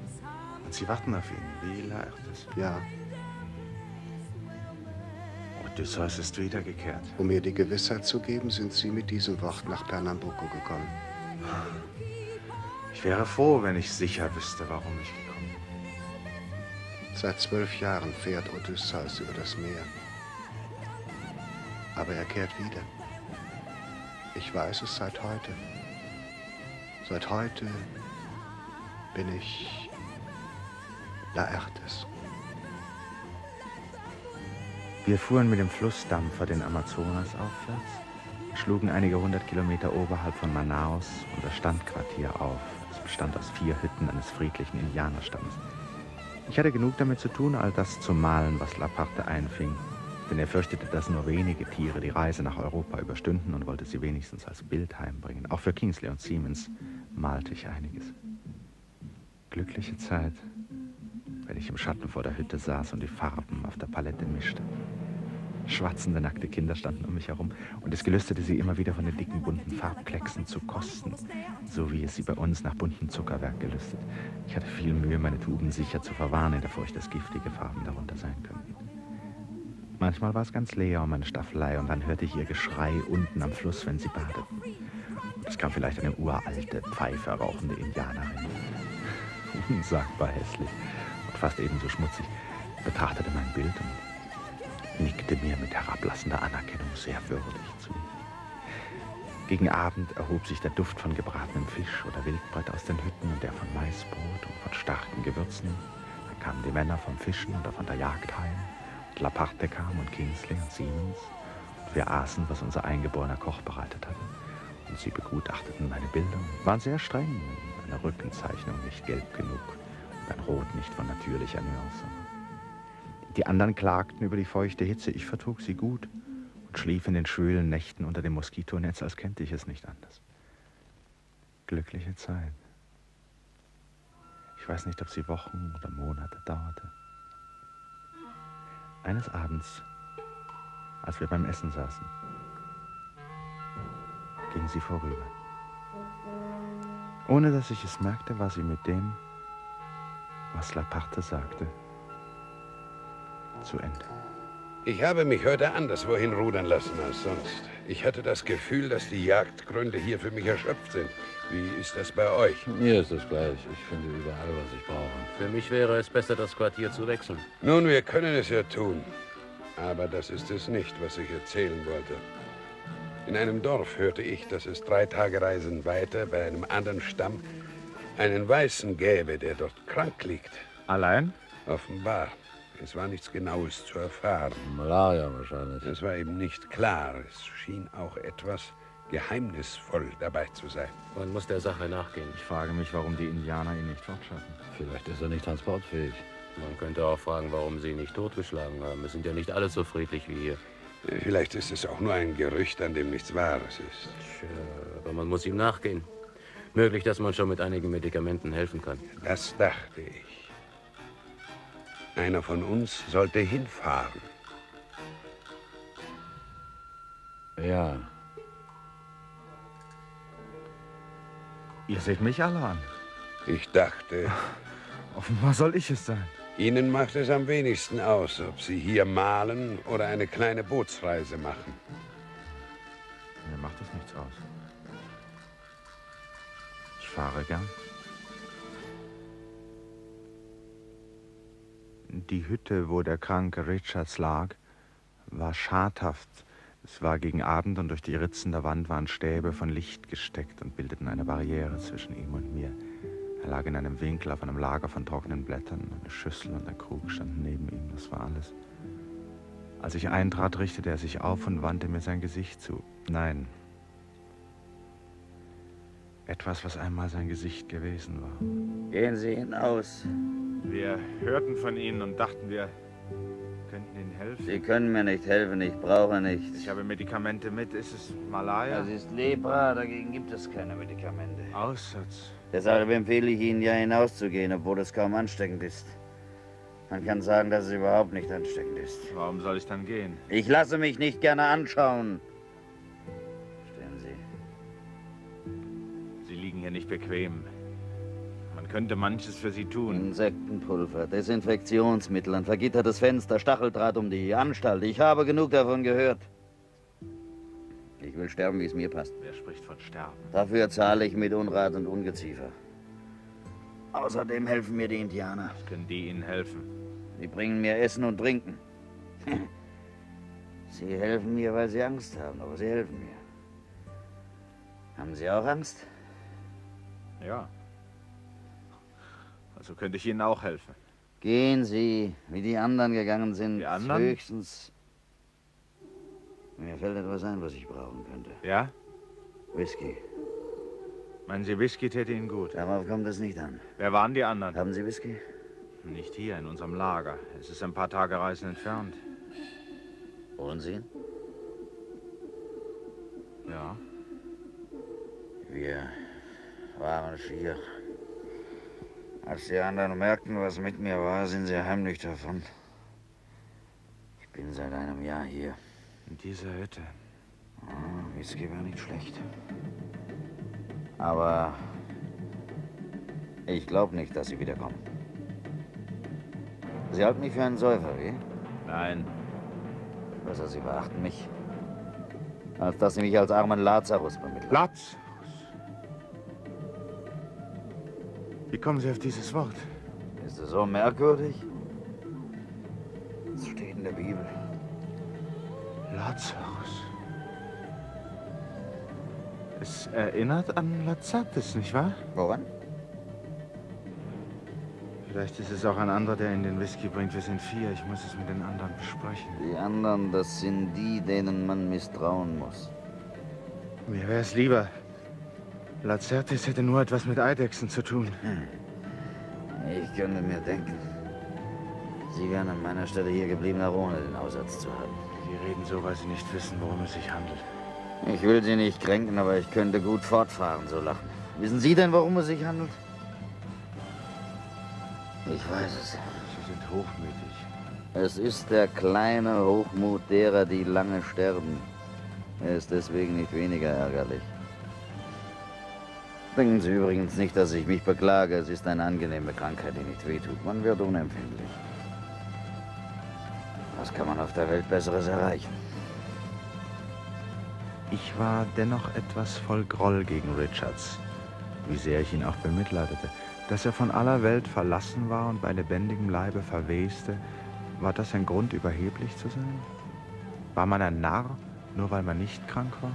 Und Sie warten auf ihn, wie Laertes. Ja. Odysseus ist wiedergekehrt. Um mir die Gewissheit zu geben, sind Sie mit diesem Wort nach Pernambuco gekommen. Ich wäre froh, wenn ich sicher wüsste, warum ich gekommen bin. Seit 12 Jahren fährt Odysseus über das Meer. Aber er kehrt wieder. Ich weiß es seit heute. Seit heute bin ich Laertes. Wir fuhren mit dem Flussdampfer den Amazonas aufwärts, schlugen einige 100 Kilometer oberhalb von Manaus unser Standquartier auf. Es bestand aus 4 Hütten eines friedlichen Indianerstammes. Ich hatte genug damit zu tun, all das zu malen, was Laparte einfing, denn er fürchtete, dass nur wenige Tiere die Reise nach Europa überstünden und wollte sie wenigstens als Bild heimbringen. Auch für Kingsley und Siemens malte ich einiges. Glückliche Zeit, wenn ich im Schatten vor der Hütte saß und die Farben auf der Palette mischte. Schwatzende, nackte Kinder standen um mich herum und es gelüstete sie immer wieder von den dicken, bunten Farbklecksen zu kosten, so wie es sie bei uns nach buntem Zuckerwerk gelüstet. Ich hatte viel Mühe, meine Tuben sicher zu verwahren, in der Furcht, dass giftige Farben darunter sein könnten. Manchmal war es ganz leer um meine Staffelei und dann hörte ich ihr Geschrei unten am Fluss, wenn sie badeten. Und es kam vielleicht eine uralte, Pfeife rauchende Indianerin. Unsagbar hässlich und fast ebenso schmutzig, betrachtete mein Bild und nickte mir mit herablassender Anerkennung sehr würdig zu. Gegen Abend erhob sich der Duft von gebratenem Fisch oder Wildbret aus den Hütten und der von Maisbrot und von starken Gewürzen. Dann kamen die Männer vom Fischen oder von der Jagd heim. Und Laparte kam und Kingsley und Siemens. Und wir aßen, was unser eingeborener Koch bereitet hatte. Und sie begutachteten meine Bilder und waren sehr streng. Eine Rückenzeichnung nicht gelb genug und ein Rot nicht von natürlicher Nuance. Die anderen klagten über die feuchte Hitze. Ich vertrug sie gut und schlief in den schwülen Nächten unter dem Moskitonetz, als könnte ich es nicht anders. Glückliche Zeit. Ich weiß nicht, ob sie Wochen oder Monate dauerte. Eines Abends, als wir beim Essen saßen, ging sie vorüber. Ohne dass ich es merkte, war sie mit dem, was Laparte sagte, zu Ende. Ich habe mich heute anderswohin rudern lassen als sonst. Ich hatte das Gefühl, dass die Jagdgründe hier für mich erschöpft sind. Wie ist das bei euch? Mir ist es gleich. Ich finde überall, was ich brauche. Für mich wäre es besser, das Quartier zu wechseln. Nun, wir können es ja tun. Aber das ist es nicht, was ich erzählen wollte. In einem Dorf hörte ich, dass es 3 Tagereisen weiter bei einem anderen Stamm einen Weißen gäbe, der dort krank liegt. Allein? Offenbar. Es war nichts Genaues zu erfahren. Malaria wahrscheinlich. Es war eben nicht klar. Es schien auch etwas geheimnisvoll dabei zu sein. Man muss der Sache nachgehen. Ich frage mich, warum die Indianer ihn nicht fortschaffen. Vielleicht ist er nicht transportfähig. Man könnte auch fragen, warum sie ihn nicht totgeschlagen haben. Es sind ja nicht alle so friedlich wie hier. Vielleicht ist es auch nur ein Gerücht, an dem nichts Wahres ist. Tja, aber man muss ihm nachgehen. Möglich, dass man schon mit einigen Medikamenten helfen kann. Das dachte ich. Einer von uns sollte hinfahren. Ja. Ihr seht mich alle an. Ich dachte, Offenbar soll ich es sein. Ihnen macht es am wenigsten aus, ob Sie hier malen oder eine kleine Bootsreise machen. Mir macht es nichts aus. Ich fahre gern. Die Hütte, wo der kranke Richards lag, war schadhaft. Es war gegen Abend und durch die Ritzen der Wand waren Stäbe von Licht gesteckt und bildeten eine Barriere zwischen ihm und mir. Er lag in einem Winkel auf einem Lager von trockenen Blättern. Eine Schüssel und ein Krug standen neben ihm. Das war alles. Als ich eintrat, richtete er sich auf und wandte mir sein Gesicht zu. Nein. Etwas, was einmal sein Gesicht gewesen war. Gehen Sie hinaus. Wir hörten von Ihnen und dachten, wir könnten Ihnen helfen. Sie können mir nicht helfen, ich brauche nichts. Ich habe Medikamente mit. Ist es Malaria? Das ist Lepra, dagegen gibt es keine Medikamente. Aussatz. Deshalb empfehle ich Ihnen ja hinauszugehen, obwohl es kaum ansteckend ist. Man kann sagen, dass es überhaupt nicht ansteckend ist. Warum soll ich dann gehen? Ich lasse mich nicht gerne anschauen. Stehen Sie. Sie liegen hier nicht bequem. Man könnte manches für Sie tun. Insektenpulver, Desinfektionsmittel, ein vergittertes Fenster, Stacheldraht um die Anstalt. Ich habe genug davon gehört. Ich will sterben, wie es mir passt. Wer spricht von Sterben? Dafür zahle ich mit Unrat und Ungeziefer. Außerdem helfen mir die Indianer. Was können die Ihnen helfen? Sie bringen mir Essen und Trinken. Sie helfen mir, weil Sie Angst haben, aber Sie helfen mir. Haben Sie auch Angst? Ja. Also könnte ich Ihnen auch helfen. Gehen Sie, wie die anderen gegangen sind. Die anderen? Höchstens. Mir fällt etwas ein, was ich brauchen könnte. Ja? Whisky. Meinen Sie, Whisky täte Ihnen gut? Darauf kommt es nicht an. Wer waren die anderen? Haben Sie Whisky? Nicht hier, in unserem Lager. Es ist ein paar Tage Reisen entfernt. Wollen Sie ihn? Ja. Wir waren schier. Als die anderen merkten, was mit mir war, sind sie heimlich davon. Ich bin seit einem Jahr hier. In dieser Hütte. Whisky war nicht schlecht. Aber ich glaube nicht, dass Sie wiederkommen. Sie halten mich für einen Säufer, wie? Nein. Besser, Sie verachten mich, als dass Sie mich als armen Lazarus bemitteln. Lazarus? Wie kommen Sie auf dieses Wort? Ist es so merkwürdig? Es steht in der Bibel. Lazarus. Es erinnert an Lazatis, nicht wahr? Woran? Vielleicht ist es auch ein anderer, der Ihnen den Whisky bringt. Wir sind 4. Ich muss es mit den anderen besprechen. Die anderen, das sind die, denen man misstrauen muss. Mir wäre es lieber. Lacertes hätte nur etwas mit Eidechsen zu tun. Ich könnte mir denken, Sie wären an meiner Stelle hier geblieben, auch ohne den Aussatz zu haben. Sie reden so, weil Sie nicht wissen, worum es sich handelt. Ich will Sie nicht kränken, aber ich könnte gut fortfahren, so lachen. Wissen Sie denn, worum es sich handelt? Ich weiß es. Sie sind hochmütig. Es ist der kleine Hochmut derer, die lange sterben. Er ist deswegen nicht weniger ärgerlich. Denken Sie übrigens nicht, dass ich mich beklage. Es ist eine angenehme Krankheit, die nicht wehtut. Man wird unempfindlich. Was kann man auf der Welt Besseres erreichen? Ich war dennoch etwas voll Groll gegen Richards. Wie sehr ich ihn auch bemitleidete. Dass er von aller Welt verlassen war und bei lebendigem Leibe verweste, war das ein Grund, überheblich zu sein? War man ein Narr, nur weil man nicht krank war?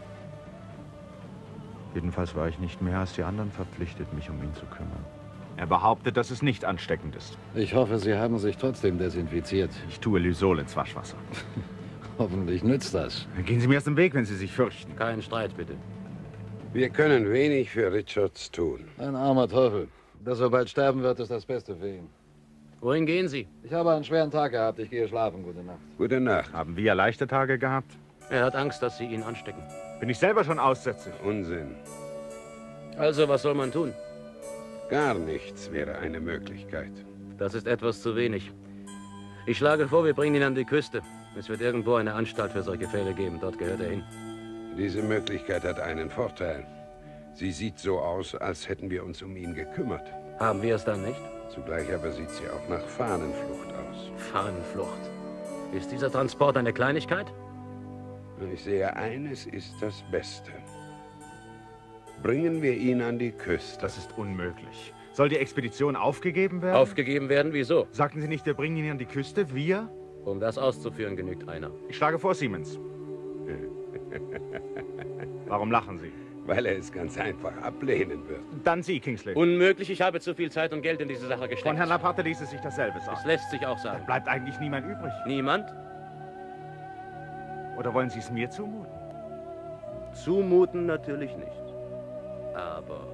Jedenfalls war ich nicht mehr als die anderen verpflichtet, mich um ihn zu kümmern. Er behauptet, dass es nicht ansteckend ist. Ich hoffe, Sie haben sich trotzdem desinfiziert. Ich tue Lysol ins Waschwasser. Hoffentlich nützt das. Gehen Sie mir aus dem Weg, wenn Sie sich fürchten. Kein Streit, bitte. Wir können wenig für Richards tun. Ein armer Teufel. Dass er bald sterben wird, ist das Beste für ihn. Wohin gehen Sie? Ich habe einen schweren Tag gehabt. Ich gehe schlafen. Gute Nacht. Gute Nacht. Haben wir leichte Tage gehabt? Er hat Angst, dass Sie ihn anstecken. Bin ich selber schon aussätzig? Unsinn. Also, was soll man tun? Gar nichts wäre eine Möglichkeit. Das ist etwas zu wenig. Ich schlage vor, wir bringen ihn an die Küste. Es wird irgendwo eine Anstalt für solche Fälle geben. Dort gehört er hin. Diese Möglichkeit hat einen Vorteil. Sie sieht so aus, als hätten wir uns um ihn gekümmert. Haben wir es dann nicht? Zugleich aber sieht sie auch nach Fahnenflucht aus. Fahnenflucht. Ist dieser Transport eine Kleinigkeit? Ich sehe, eines ist das Beste. Bringen wir ihn an die Küste. Das ist unmöglich. Soll die Expedition aufgegeben werden? Aufgegeben werden? Wieso? Sagten Sie nicht, wir bringen ihn an die Küste? Wir? Um das auszuführen, genügt einer. Ich schlage vor, Siemens. Warum lachen Sie? Weil er es ganz einfach ablehnen wird. Dann Sie, Kingsley. Unmöglich, ich habe zu viel Zeit und Geld in diese Sache gesteckt. Von Herrn Laparte ließ es sich dasselbe sagen. Es lässt sich auch Dann sagen. bleibt eigentlich niemand übrig. Niemand? Oder wollen Sie es mir zumuten? Zumuten natürlich nicht. Aber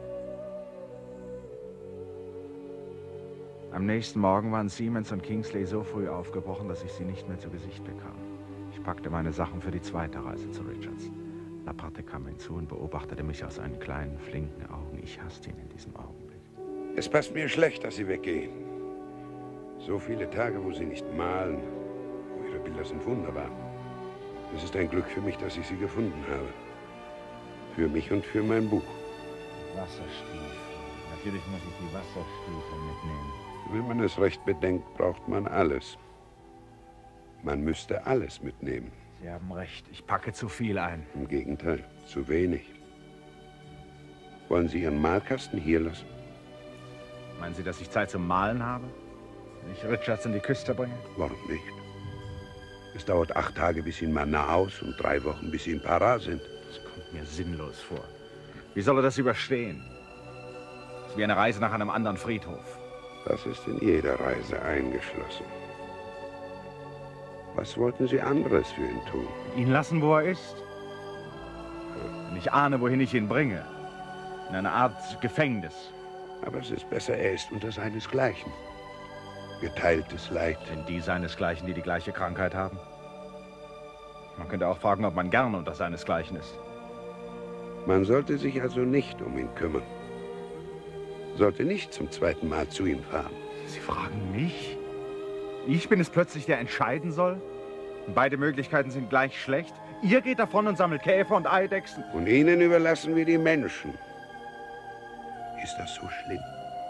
Am nächsten Morgen waren Siemens und Kingsley so früh aufgebrochen, dass ich sie nicht mehr zu Gesicht bekam. Ich packte meine Sachen für die zweite Reise zu Richards. Laparte kam hinzu und beobachtete mich aus seinen kleinen, flinken Augen. Ich hasste ihn in diesem Augenblick. Es passt mir schlecht, dass Sie weggehen. So viele Tage, wo Sie nicht malen. Ihre Bilder sind wunderbar. Es ist ein Glück für mich, dass ich Sie gefunden habe. Für mich und für mein Buch. Wasserstiefel, Natürlich muss ich die Wasserstiefel mitnehmen. Wenn man es recht bedenkt, braucht man alles. Man müsste alles mitnehmen. Sie haben recht, ich packe zu viel ein. Im Gegenteil, zu wenig. Wollen Sie Ihren Malkasten hier lassen? Meinen Sie, dass ich Zeit zum Malen habe? Wenn ich Richards an die Küste bringe? Warum nicht? Es dauert 8 Tage, bis Sie in Manaus und 3 Wochen, bis Sie in Pará sind. Das kommt mir sinnlos vor. Wie soll er das überstehen? Das ist wie eine Reise nach einem anderen Friedhof. Das ist in jeder Reise eingeschlossen. Was wollten Sie anderes für ihn tun? Ihn lassen, wo er ist. Wenn ich ahne, wohin ich ihn bringe. In eine Art Gefängnis. Aber es ist besser, er ist unter seinesgleichen. Geteiltes Leid. Sind die seinesgleichen, die die gleiche Krankheit haben? Man könnte auch fragen, ob man gern unter seinesgleichen ist. Man sollte sich also nicht um ihn kümmern. Sollte nicht zum 2. Mal zu ihm fahren. Sie fragen mich? Ich bin es plötzlich, der entscheiden soll? Beide Möglichkeiten sind gleich schlecht. Ihr geht davon und sammelt Käfer und Eidechsen. Und Ihnen überlassen wir die Menschen. Ist das so schlimm?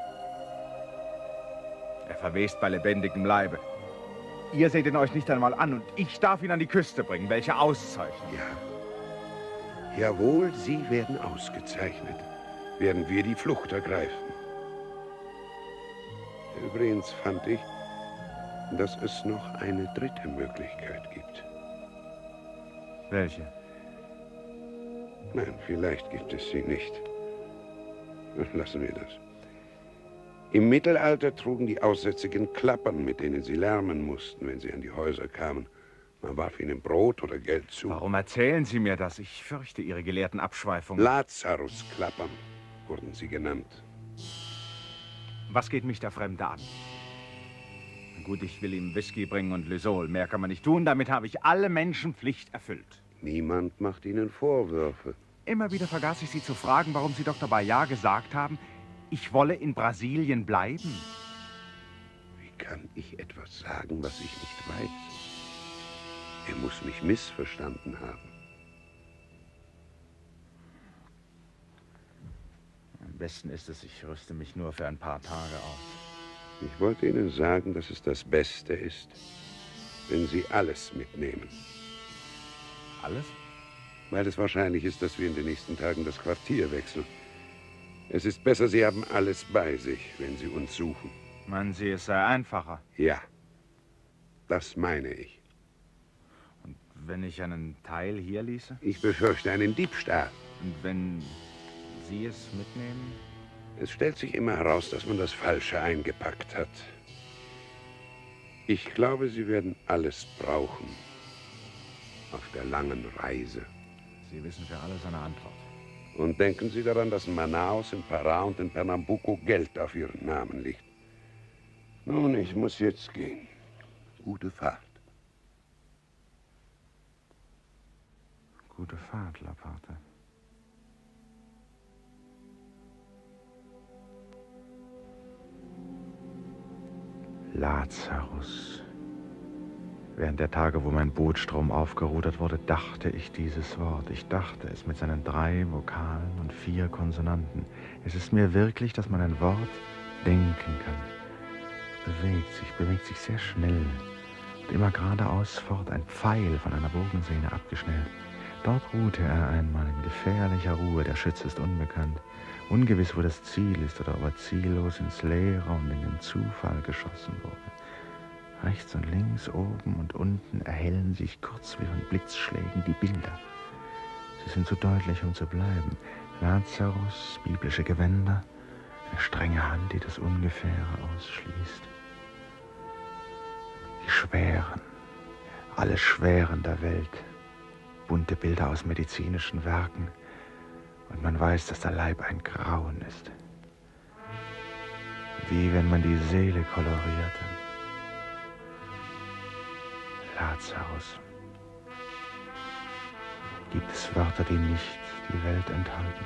Er verwest bei lebendigem Leibe. Ihr seht ihn euch nicht einmal an und ich darf ihn an die Küste bringen. Welche Auszeichnung. Ja. Jawohl, Sie werden ausgezeichnet. Werden wir die Flucht ergreifen. Übrigens fand ich, dass es noch eine 3. Möglichkeit gibt. Welche? Nein, vielleicht gibt es sie nicht. Lassen wir das. Im Mittelalter trugen die Aussätzigen Klappern, mit denen sie lärmen mussten, wenn sie an die Häuser kamen. Man warf ihnen Brot oder Geld zu. Warum erzählen Sie mir das? Ich fürchte Ihre gelehrten Abschweifungen. Lazarusklappern wurden sie genannt. Was geht mich der Fremde an? Gut, ich will ihm Whisky bringen und Lysol. Mehr kann man nicht tun. Damit habe ich alle Menschenpflicht erfüllt. Niemand macht Ihnen Vorwürfe. Immer wieder vergaß ich Sie zu fragen, warum Sie Dr. Bayard gesagt haben, ich wolle in Brasilien bleiben. Wie kann ich etwas sagen, was ich nicht weiß? Er muss mich missverstanden haben. Am besten ist es, ich rüste mich nur für ein paar Tage aus. Ich wollte Ihnen sagen, dass es das Beste ist, wenn Sie alles mitnehmen. Alles? Weil es wahrscheinlich ist, dass wir in den nächsten Tagen das Quartier wechseln. Es ist besser, Sie haben alles bei sich, wenn Sie uns suchen. Meinen Sie, es sei einfacher? Ja, das meine ich. Und wenn ich einen Teil hier ließe? Ich befürchte einen Diebstahl. Und wenn Sie es mitnehmen? Es stellt sich immer heraus, dass man das Falsche eingepackt hat. Ich glaube, Sie werden alles brauchen. Auf der langen Reise. Sie wissen für alles eine Antwort. Und denken Sie daran, dass in Manaus, in Pará und in Pernambuco Geld auf Ihren Namen liegt. Nun, ich muss jetzt gehen. Gute Fahrt. Gute Fahrt, Laparte. Lazarus. Während der Tage, wo mein Boot stromauf gerudert wurde, dachte ich dieses Wort. Ich dachte es mit seinen 3 Vokalen und 4 Konsonanten. Es ist mir wirklich, dass man ein Wort denken kann. Es bewegt sich sehr schnell und immer geradeaus fort, ein Pfeil von einer Bogensehne abgeschnellt. Dort ruhte er einmal in gefährlicher Ruhe. Der Schütze ist unbekannt. Ungewiss, wo das Ziel ist oder ob er ziellos ins Leere und in den Zufall geschossen wurde. Rechts und links, oben und unten erhellen sich kurz wie von Blitzschlägen die Bilder. Sie sind zu deutlich, um zu bleiben. Lazarus, biblische Gewänder, eine strenge Hand, die das Ungefähre ausschließt. Die Schweren, alle Schweren der Welt, bunte Bilder aus medizinischen Werken, und man weiß, dass der Leib ein Grauen ist. Wie wenn man die Seele kolorierte. Lazarus. Gibt es Wörter, die nicht die Welt enthalten?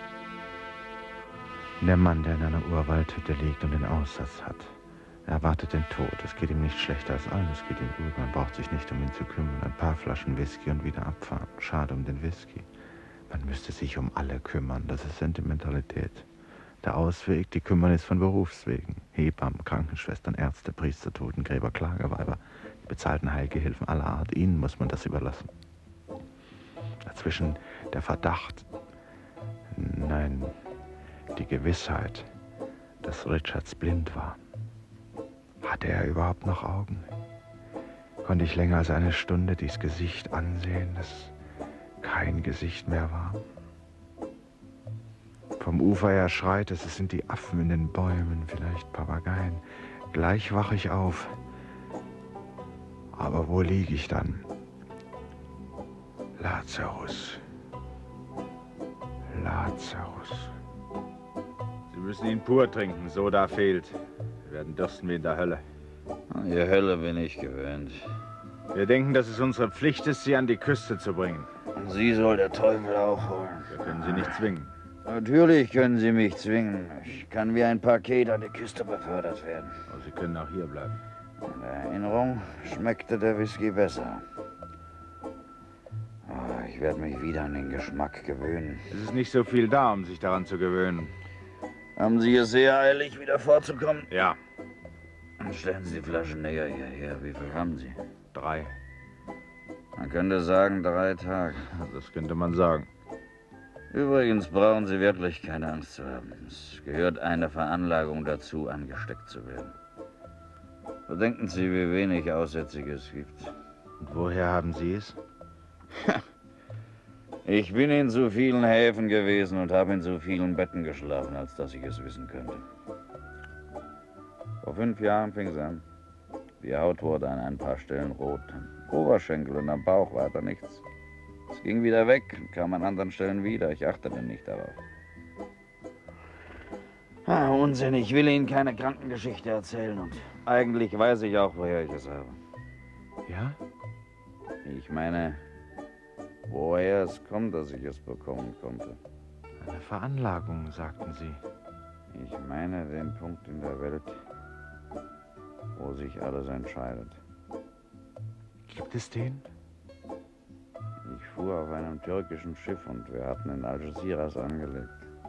Der Mann, der in einer Urwaldhütte liegt und den Aussatz hat. Er erwartet den Tod. Es geht ihm nicht schlechter als allen. Es geht ihm gut. Man braucht sich nicht um ihn zu kümmern. Ein paar Flaschen Whisky und wieder abfahren. Schade um den Whisky. Man müsste sich um alle kümmern. Das ist Sentimentalität. Der Ausweg, die Kümmernis von Berufswegen. Hebammen, Krankenschwestern, Ärzte, Priester, Totengräber, Klagerweiber, die bezahlten Heilgehilfen aller Art. Ihnen muss man das überlassen. Dazwischen der Verdacht, nein, die Gewissheit, dass Richards blind war. Hatte er überhaupt noch Augen? Konnte ich länger als eine Stunde dies Gesicht ansehen, das kein Gesicht mehr war? Vom Ufer her schreit es sind die Affen in den Bäumen, vielleicht Papageien. Gleich wache ich auf. Aber wo liege ich dann? Lazarus. Lazarus. Sie müssen ihn pur trinken, Soda fehlt. Wir werden dürsten wie in der Hölle. Die Hölle bin ich gewöhnt. Wir denken, dass es unsere Pflicht ist, sie an die Küste zu bringen. Und sie soll der Teufel auch holen. Wir können sie nicht zwingen. Natürlich können Sie mich zwingen. Ich kann wie ein Paket an die Küste befördert werden. Aber Sie können auch hier bleiben. In der Erinnerung schmeckte der Whisky besser. Oh, ich werde mich wieder an den Geschmack gewöhnen. Es ist nicht so viel da, um sich daran zu gewöhnen. Haben Sie es sehr eilig, wieder vorzukommen? Ja. Dann stellen Sie die Flasche näher hierher. Wie viel haben Sie? 3. Man könnte sagen 3 Tage. Das könnte man sagen. Übrigens brauchen Sie wirklich keine Angst zu haben. Es gehört eine Veranlagung dazu, angesteckt zu werden. Bedenken Sie, wie wenig Aussätzige es gibt. Und woher haben Sie es? Ich bin in so vielen Häfen gewesen und habe in so vielen Betten geschlafen, als dass ich es wissen könnte. Vor 5 Jahren fing es an. Die Haut wurde an ein paar Stellen rot. Am Oberschenkel und am Bauch war da nichts. Es ging wieder weg und kam an anderen Stellen wieder. Ich achtete nicht darauf. Unsinn, ich will Ihnen keine Krankengeschichte erzählen und eigentlich weiß ich auch, woher ich es habe. Ja? Ich meine, woher es kommt, dass ich es bekommen konnte. Eine Veranlagung, sagten Sie. Ich meine den Punkt in der Welt, wo sich alles entscheidet. Gibt es den? Ich fuhr auf einem türkischen Schiff und wir hatten in Algeciras angelegt.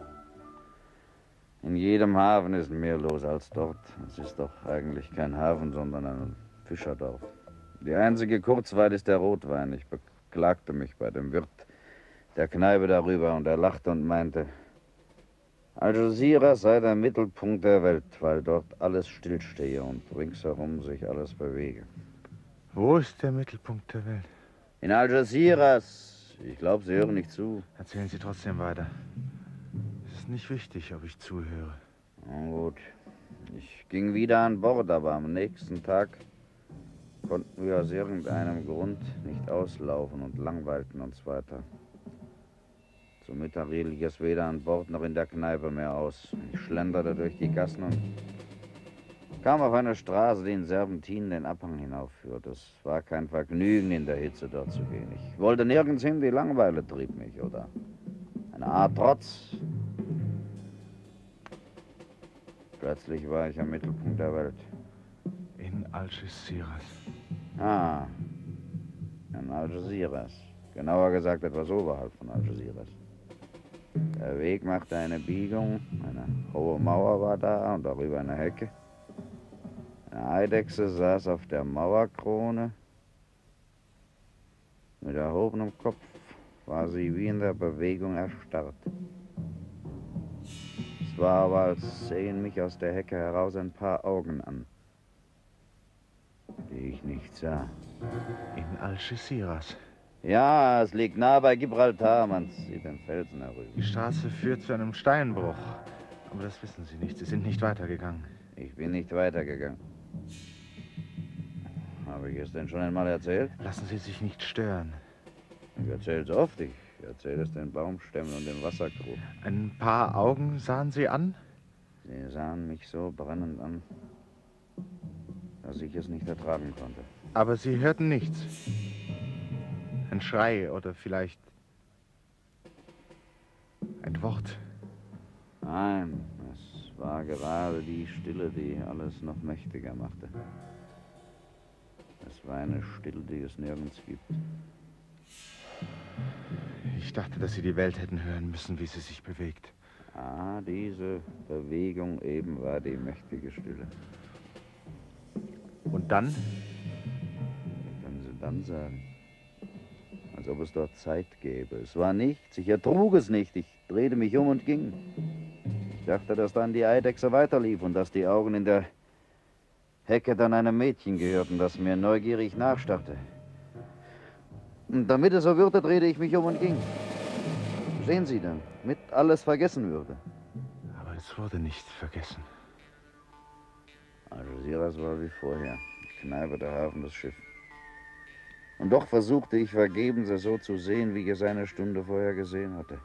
In jedem Hafen ist mehr los als dort. Es ist doch eigentlich kein Hafen, sondern ein Fischerdorf. Die einzige Kurzweil ist der Rotwein. Ich beklagte mich bei dem Wirt der Kneipe darüber und er lachte und meinte, Algeciras sei der Mittelpunkt der Welt, weil dort alles stillstehe und ringsherum sich alles bewege. Wo ist der Mittelpunkt der Welt? In Algeciras. Ich glaube, Sie hören nicht zu. Erzählen Sie trotzdem weiter. Es ist nicht wichtig, ob ich zuhöre. Na gut. Ich ging wieder an Bord, aber am nächsten Tag konnten wir aus irgendeinem Grund nicht auslaufen und langweilten uns weiter. Zum Mittag hielt ich es weder an Bord noch in der Kneipe mehr aus. Ich schlenderte durch die Gassen und kam auf eine Straße, die in Serpentinen den Abhang hinaufführte. Es war kein Vergnügen, in der Hitze dort zu gehen. Ich wollte nirgends hin, die Langeweile trieb mich, oder eine Art Trotz. Plötzlich war ich am Mittelpunkt der Welt. In Algeciras. In Algeciras. Genauer gesagt etwas oberhalb von Algeciras. Der Weg machte eine Biegung, eine hohe Mauer war da und darüber eine Hecke. Eine Eidechse saß auf der Mauerkrone. Mit erhobenem Kopf war sie wie in der Bewegung erstarrt. Es war aber, als sähen mich aus der Hecke heraus ein paar Augen an, die ich nicht sah. In Algeciras. Ja, es liegt nahe bei Gibraltar, man sieht den Felsen herüber. Die Straße führt zu einem Steinbruch. Aber das wissen Sie nicht. Sie sind nicht weitergegangen. Ich bin nicht weitergegangen. Habe ich es denn schon einmal erzählt? Lassen Sie sich nicht stören. Ich erzähle es oft. Ich erzähle es den Baumstämmen und dem Wasserkrug. Ein paar Augen sahen Sie an? Sie sahen mich so brennend an, dass ich es nicht ertragen konnte. Aber Sie hörten nichts. Ein Schrei oder vielleicht ein Wort. Nein, es war gerade die Stille, die alles noch mächtiger machte. Es war eine Stille, die es nirgends gibt. Ich dachte, dass Sie die Welt hätten hören müssen, wie sie sich bewegt. Ah, diese Bewegung eben war die mächtige Stille. Und dann? Wie können Sie dann sagen? Als ob es dort Zeit gäbe. Es war nichts, ich ertrug es nicht. Ich drehte mich um und ging. Ich dachte, dass dann die Eidechse weiterlief und dass die Augen in der Hecke dann einem Mädchen gehörten, das mir neugierig nachstarrte. Und damit es so würde, drehte ich mich um und ging. Sehen Sie, damit alles vergessen würde. Aber es wurde nicht vergessen. Algeciras war wie vorher. Die Kneipe, der Hafen, das Schiff. Und doch versuchte ich vergebens, es so zu sehen, wie ich es eine Stunde vorher gesehen hatte.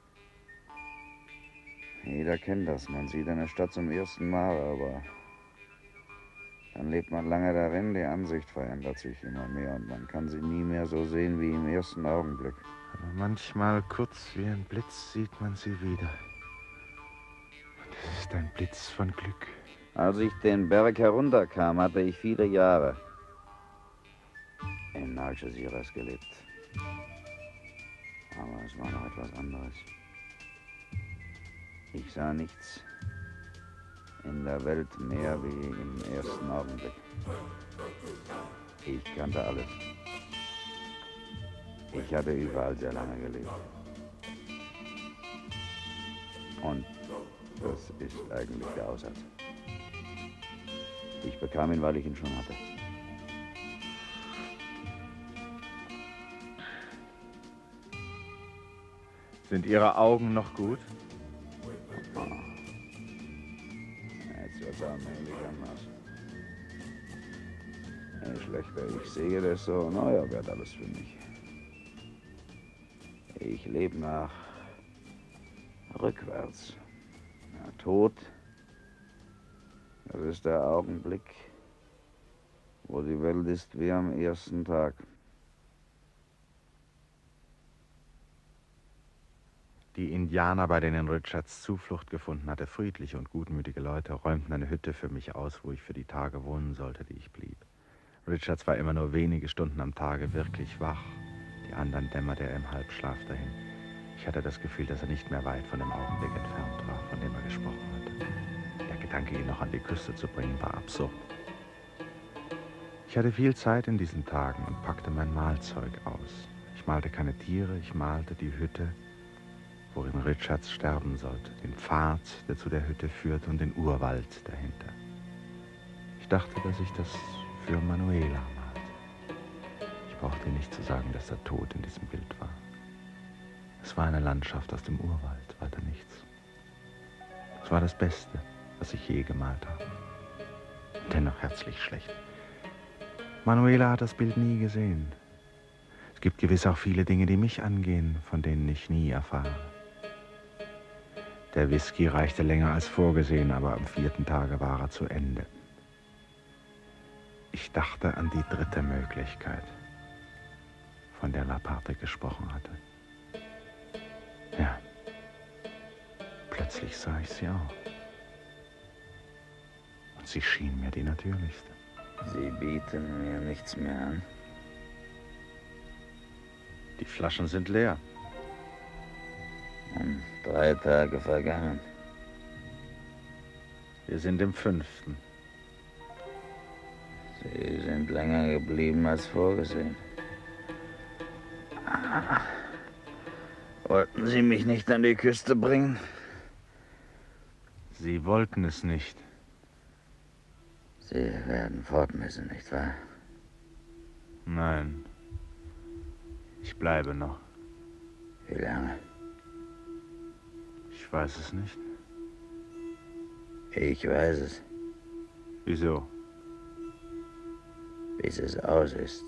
Jeder kennt das. Man sieht eine Stadt zum ersten Mal, aber dann lebt man lange darin. Die Ansicht verändert sich immer mehr und man kann sie nie mehr so sehen wie im ersten Augenblick. Aber manchmal, kurz wie ein Blitz, sieht man sie wieder. Und es ist ein Blitz von Glück. Als ich den Berg herunterkam, hatte ich viele Jahre in Algeciras gelebt. Aber es war noch etwas anderes. Ich sah nichts in der Welt mehr wie im ersten Augenblick. Ich kannte alles. Ich hatte überall sehr lange gelebt. Und das ist eigentlich der Aussatz. Ich bekam ihn, weil ich ihn schon hatte. Sind Ihre Augen noch gut? Oh. Jetzt wird es allmählich anders. Je schlechter ich sehe, desto neuer wird alles für mich. Ich lebe nach rückwärts. Der Tod, das ist der Augenblick, wo die Welt ist wie am ersten Tag. Die Indianer, bei denen Richards Zuflucht gefunden hatte, friedliche und gutmütige Leute, räumten eine Hütte für mich aus, wo ich für die Tage wohnen sollte, die ich blieb. Richards war immer nur wenige Stunden am Tage wirklich wach. Die anderen dämmerte er im Halbschlaf dahin. Ich hatte das Gefühl, dass er nicht mehr weit von dem Augenblick entfernt war, von dem er gesprochen hatte. Der Gedanke, ihn noch an die Küste zu bringen, war absurd. Ich hatte viel Zeit in diesen Tagen und packte mein Malzeug aus. Ich malte keine Tiere, ich malte die Hütte, worin Richards sterben sollte, den Pfad, der zu der Hütte führte, und den Urwald dahinter. Ich dachte, dass ich das für Manuela malte. Ich brauchte nicht zu sagen, dass der Tod in diesem Bild war. Es war eine Landschaft aus dem Urwald, weiter nichts. Es war das Beste, was ich je gemalt habe. Dennoch herzlich schlecht. Manuela hat das Bild nie gesehen. Es gibt gewiss auch viele Dinge, die mich angehen, von denen ich nie erfahre. Der Whisky reichte länger als vorgesehen, aber am 4. Tage war er zu Ende. Ich dachte an die 3. Möglichkeit, von der Laparte gesprochen hatte. Ja, plötzlich sah ich sie auch. Und sie schien mir die natürlichste. Sie bieten mir nichts mehr an. Die Flaschen sind leer. Und 3 Tage vergangen. Wir sind im 5. Sie sind länger geblieben als vorgesehen. Wollten Sie mich nicht an die Küste bringen? Sie wollten es nicht. Sie werden fort müssen, nicht wahr? Nein. Ich bleibe noch. Wie lange? Ich weiß es nicht. Ich weiß es. Wieso? Bis es aus ist.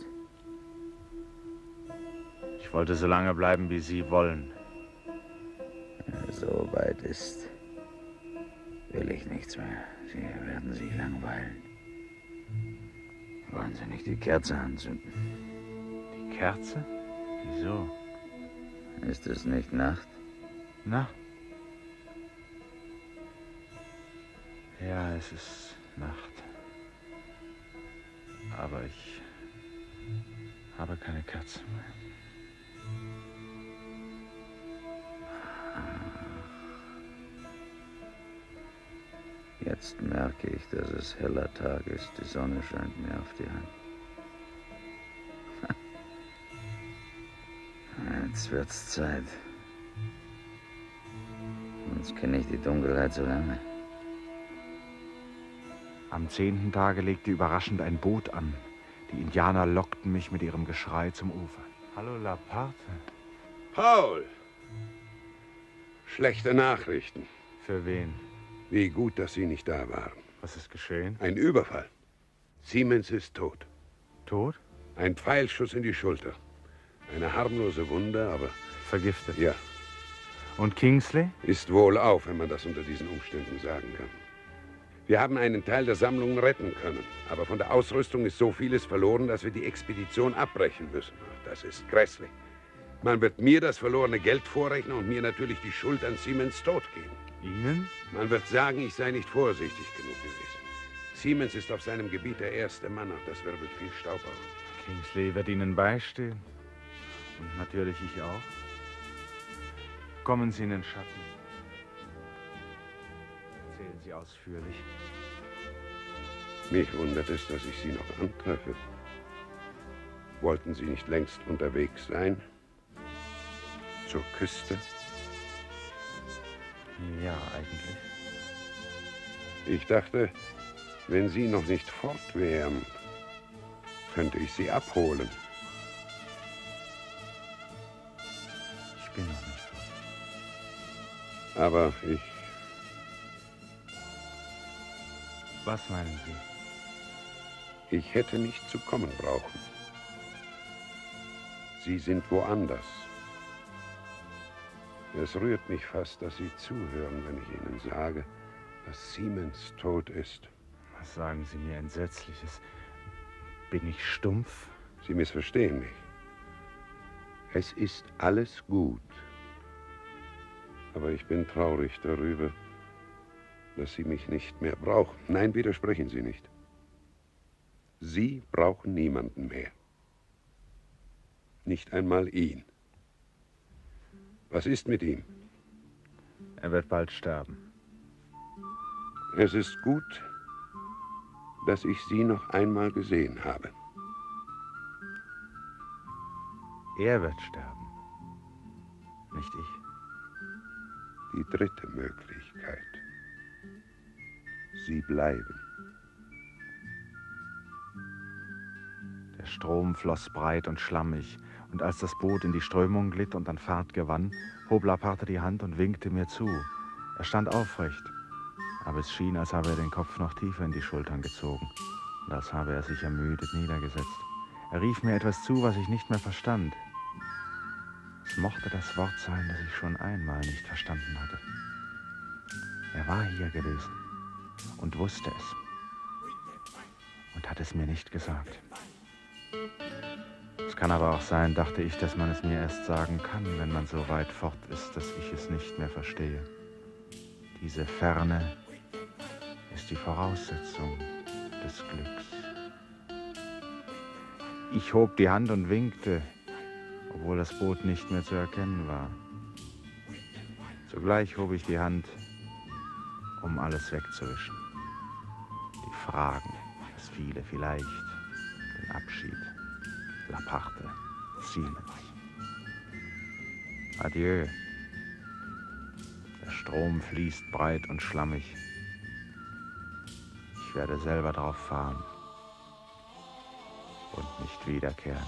Ich wollte so lange bleiben, wie Sie wollen. Wenn es so weit ist, will ich nichts mehr. Sie werden sich langweilen. Wollen Sie nicht die Kerze anzünden? Die Kerze? Wieso? Ist es nicht Nacht? Nacht? Ja, es ist Nacht. Aber ich habe keine Kerze mehr. Jetzt merke ich, dass es heller Tag ist. Die Sonne scheint mir auf die Hand. Jetzt wird's Zeit. Sonst kenne ich die Dunkelheit so lange. Am 10. Tage legte überraschend ein Boot an. Die Indianer lockten mich mit ihrem Geschrei zum Ufer. Hallo, Laparte. Paul! Schlechte Nachrichten. Für wen? Wie gut, dass Sie nicht da waren. Was ist geschehen? Ein Überfall. Siemens ist tot. Tot? Ein Pfeilschuss in die Schulter. Eine harmlose Wunde, aber... Vergiftet? Ja. Und Kingsley? Ist wohlauf, wenn man das unter diesen Umständen sagen kann. Wir haben einen Teil der Sammlung retten können. Aber von der Ausrüstung ist so vieles verloren, dass wir die Expedition abbrechen müssen. Das ist grässlich. Man wird mir das verlorene Geld vorrechnen und mir natürlich die Schuld an Siemens Tod geben. Ihnen? Man wird sagen, ich sei nicht vorsichtig genug gewesen. Siemens ist auf seinem Gebiet der erste Mann, auch das wirbelt viel Staub auf. Kingsley wird Ihnen beistehen. Und natürlich ich auch. Kommen Sie in den Schatten. Erzählen Sie ausführlich. Mich wundert es, dass ich Sie noch antreffe. Wollten Sie nicht längst unterwegs sein? Zur Küste? Ja, eigentlich. Ich dachte, wenn Sie noch nicht fort wären, könnte ich Sie abholen. Ich bin noch nicht fort. Aber ich... Was meinen Sie? Ich hätte nicht zu kommen brauchen. Sie sind woanders. Es rührt mich fast, dass Sie zuhören, wenn ich Ihnen sage, dass Siemens tot ist. Was sagen Sie mir Entsetzliches? Bin ich stumpf? Sie missverstehen mich. Es ist alles gut. Aber ich bin traurig darüber, dass Sie mich nicht mehr brauchen. Nein, widersprechen Sie nicht. Sie brauchen niemanden mehr. Nicht einmal ihn. Was ist mit ihm? Er wird bald sterben. Es ist gut, dass ich Sie noch einmal gesehen habe. Er wird sterben, nicht ich. Die dritte Möglichkeit. Sie bleiben. Der Strom floss breit und schlammig, und als das Boot in die Strömung glitt und an Fahrt gewann, hob Laparte die Hand und winkte mir zu. Er stand aufrecht, aber es schien, als habe er den Kopf noch tiefer in die Schultern gezogen und als habe er sich ermüdet niedergesetzt. Er rief mir etwas zu, was ich nicht mehr verstand. Es mochte das Wort sein, das ich schon einmal nicht verstanden hatte. Er war hier gewesen und wusste es und hat es mir nicht gesagt. Es kann aber auch sein, dachte ich, dass man es mir erst sagen kann, wenn man so weit fort ist, dass ich es nicht mehr verstehe. Diese Ferne ist die Voraussetzung des Glücks. Ich hob die Hand und winkte, obwohl das Boot nicht mehr zu erkennen war. Zugleich hob ich die Hand, um alles wegzuwischen. Die Fragen, das viele vielleicht, den Abschied. Laparte, Siemens. Adieu. Der Strom fließt breit und schlammig. Ich werde selber drauf fahren und nicht wiederkehren.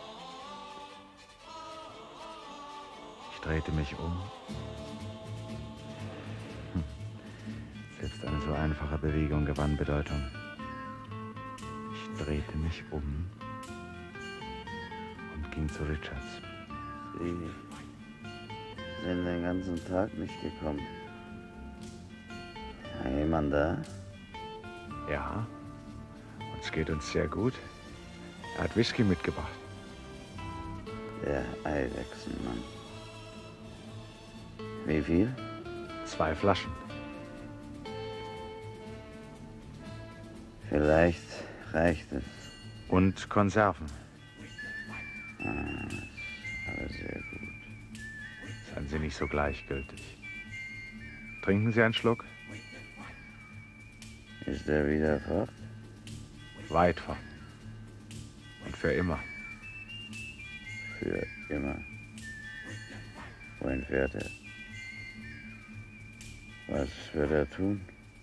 Ich drehte mich um. Selbst eine so einfache Bewegung gewann Bedeutung. Ich drehte mich um und ging zu Richards. Sie sind den ganzen Tag nicht gekommen. Ist jemand da? Ja, und es geht uns sehr gut. Er hat Whisky mitgebracht. Der Eidechsenmann. Wie viel? 2 Flaschen. Vielleicht reicht es. Und Konserven. Aber sehr gut. Seien Sie nicht so gleichgültig. Trinken Sie einen Schluck? Ist er wieder fort? Weit fort. Und für immer. Für immer. Wohin fährt er? Was wird er tun?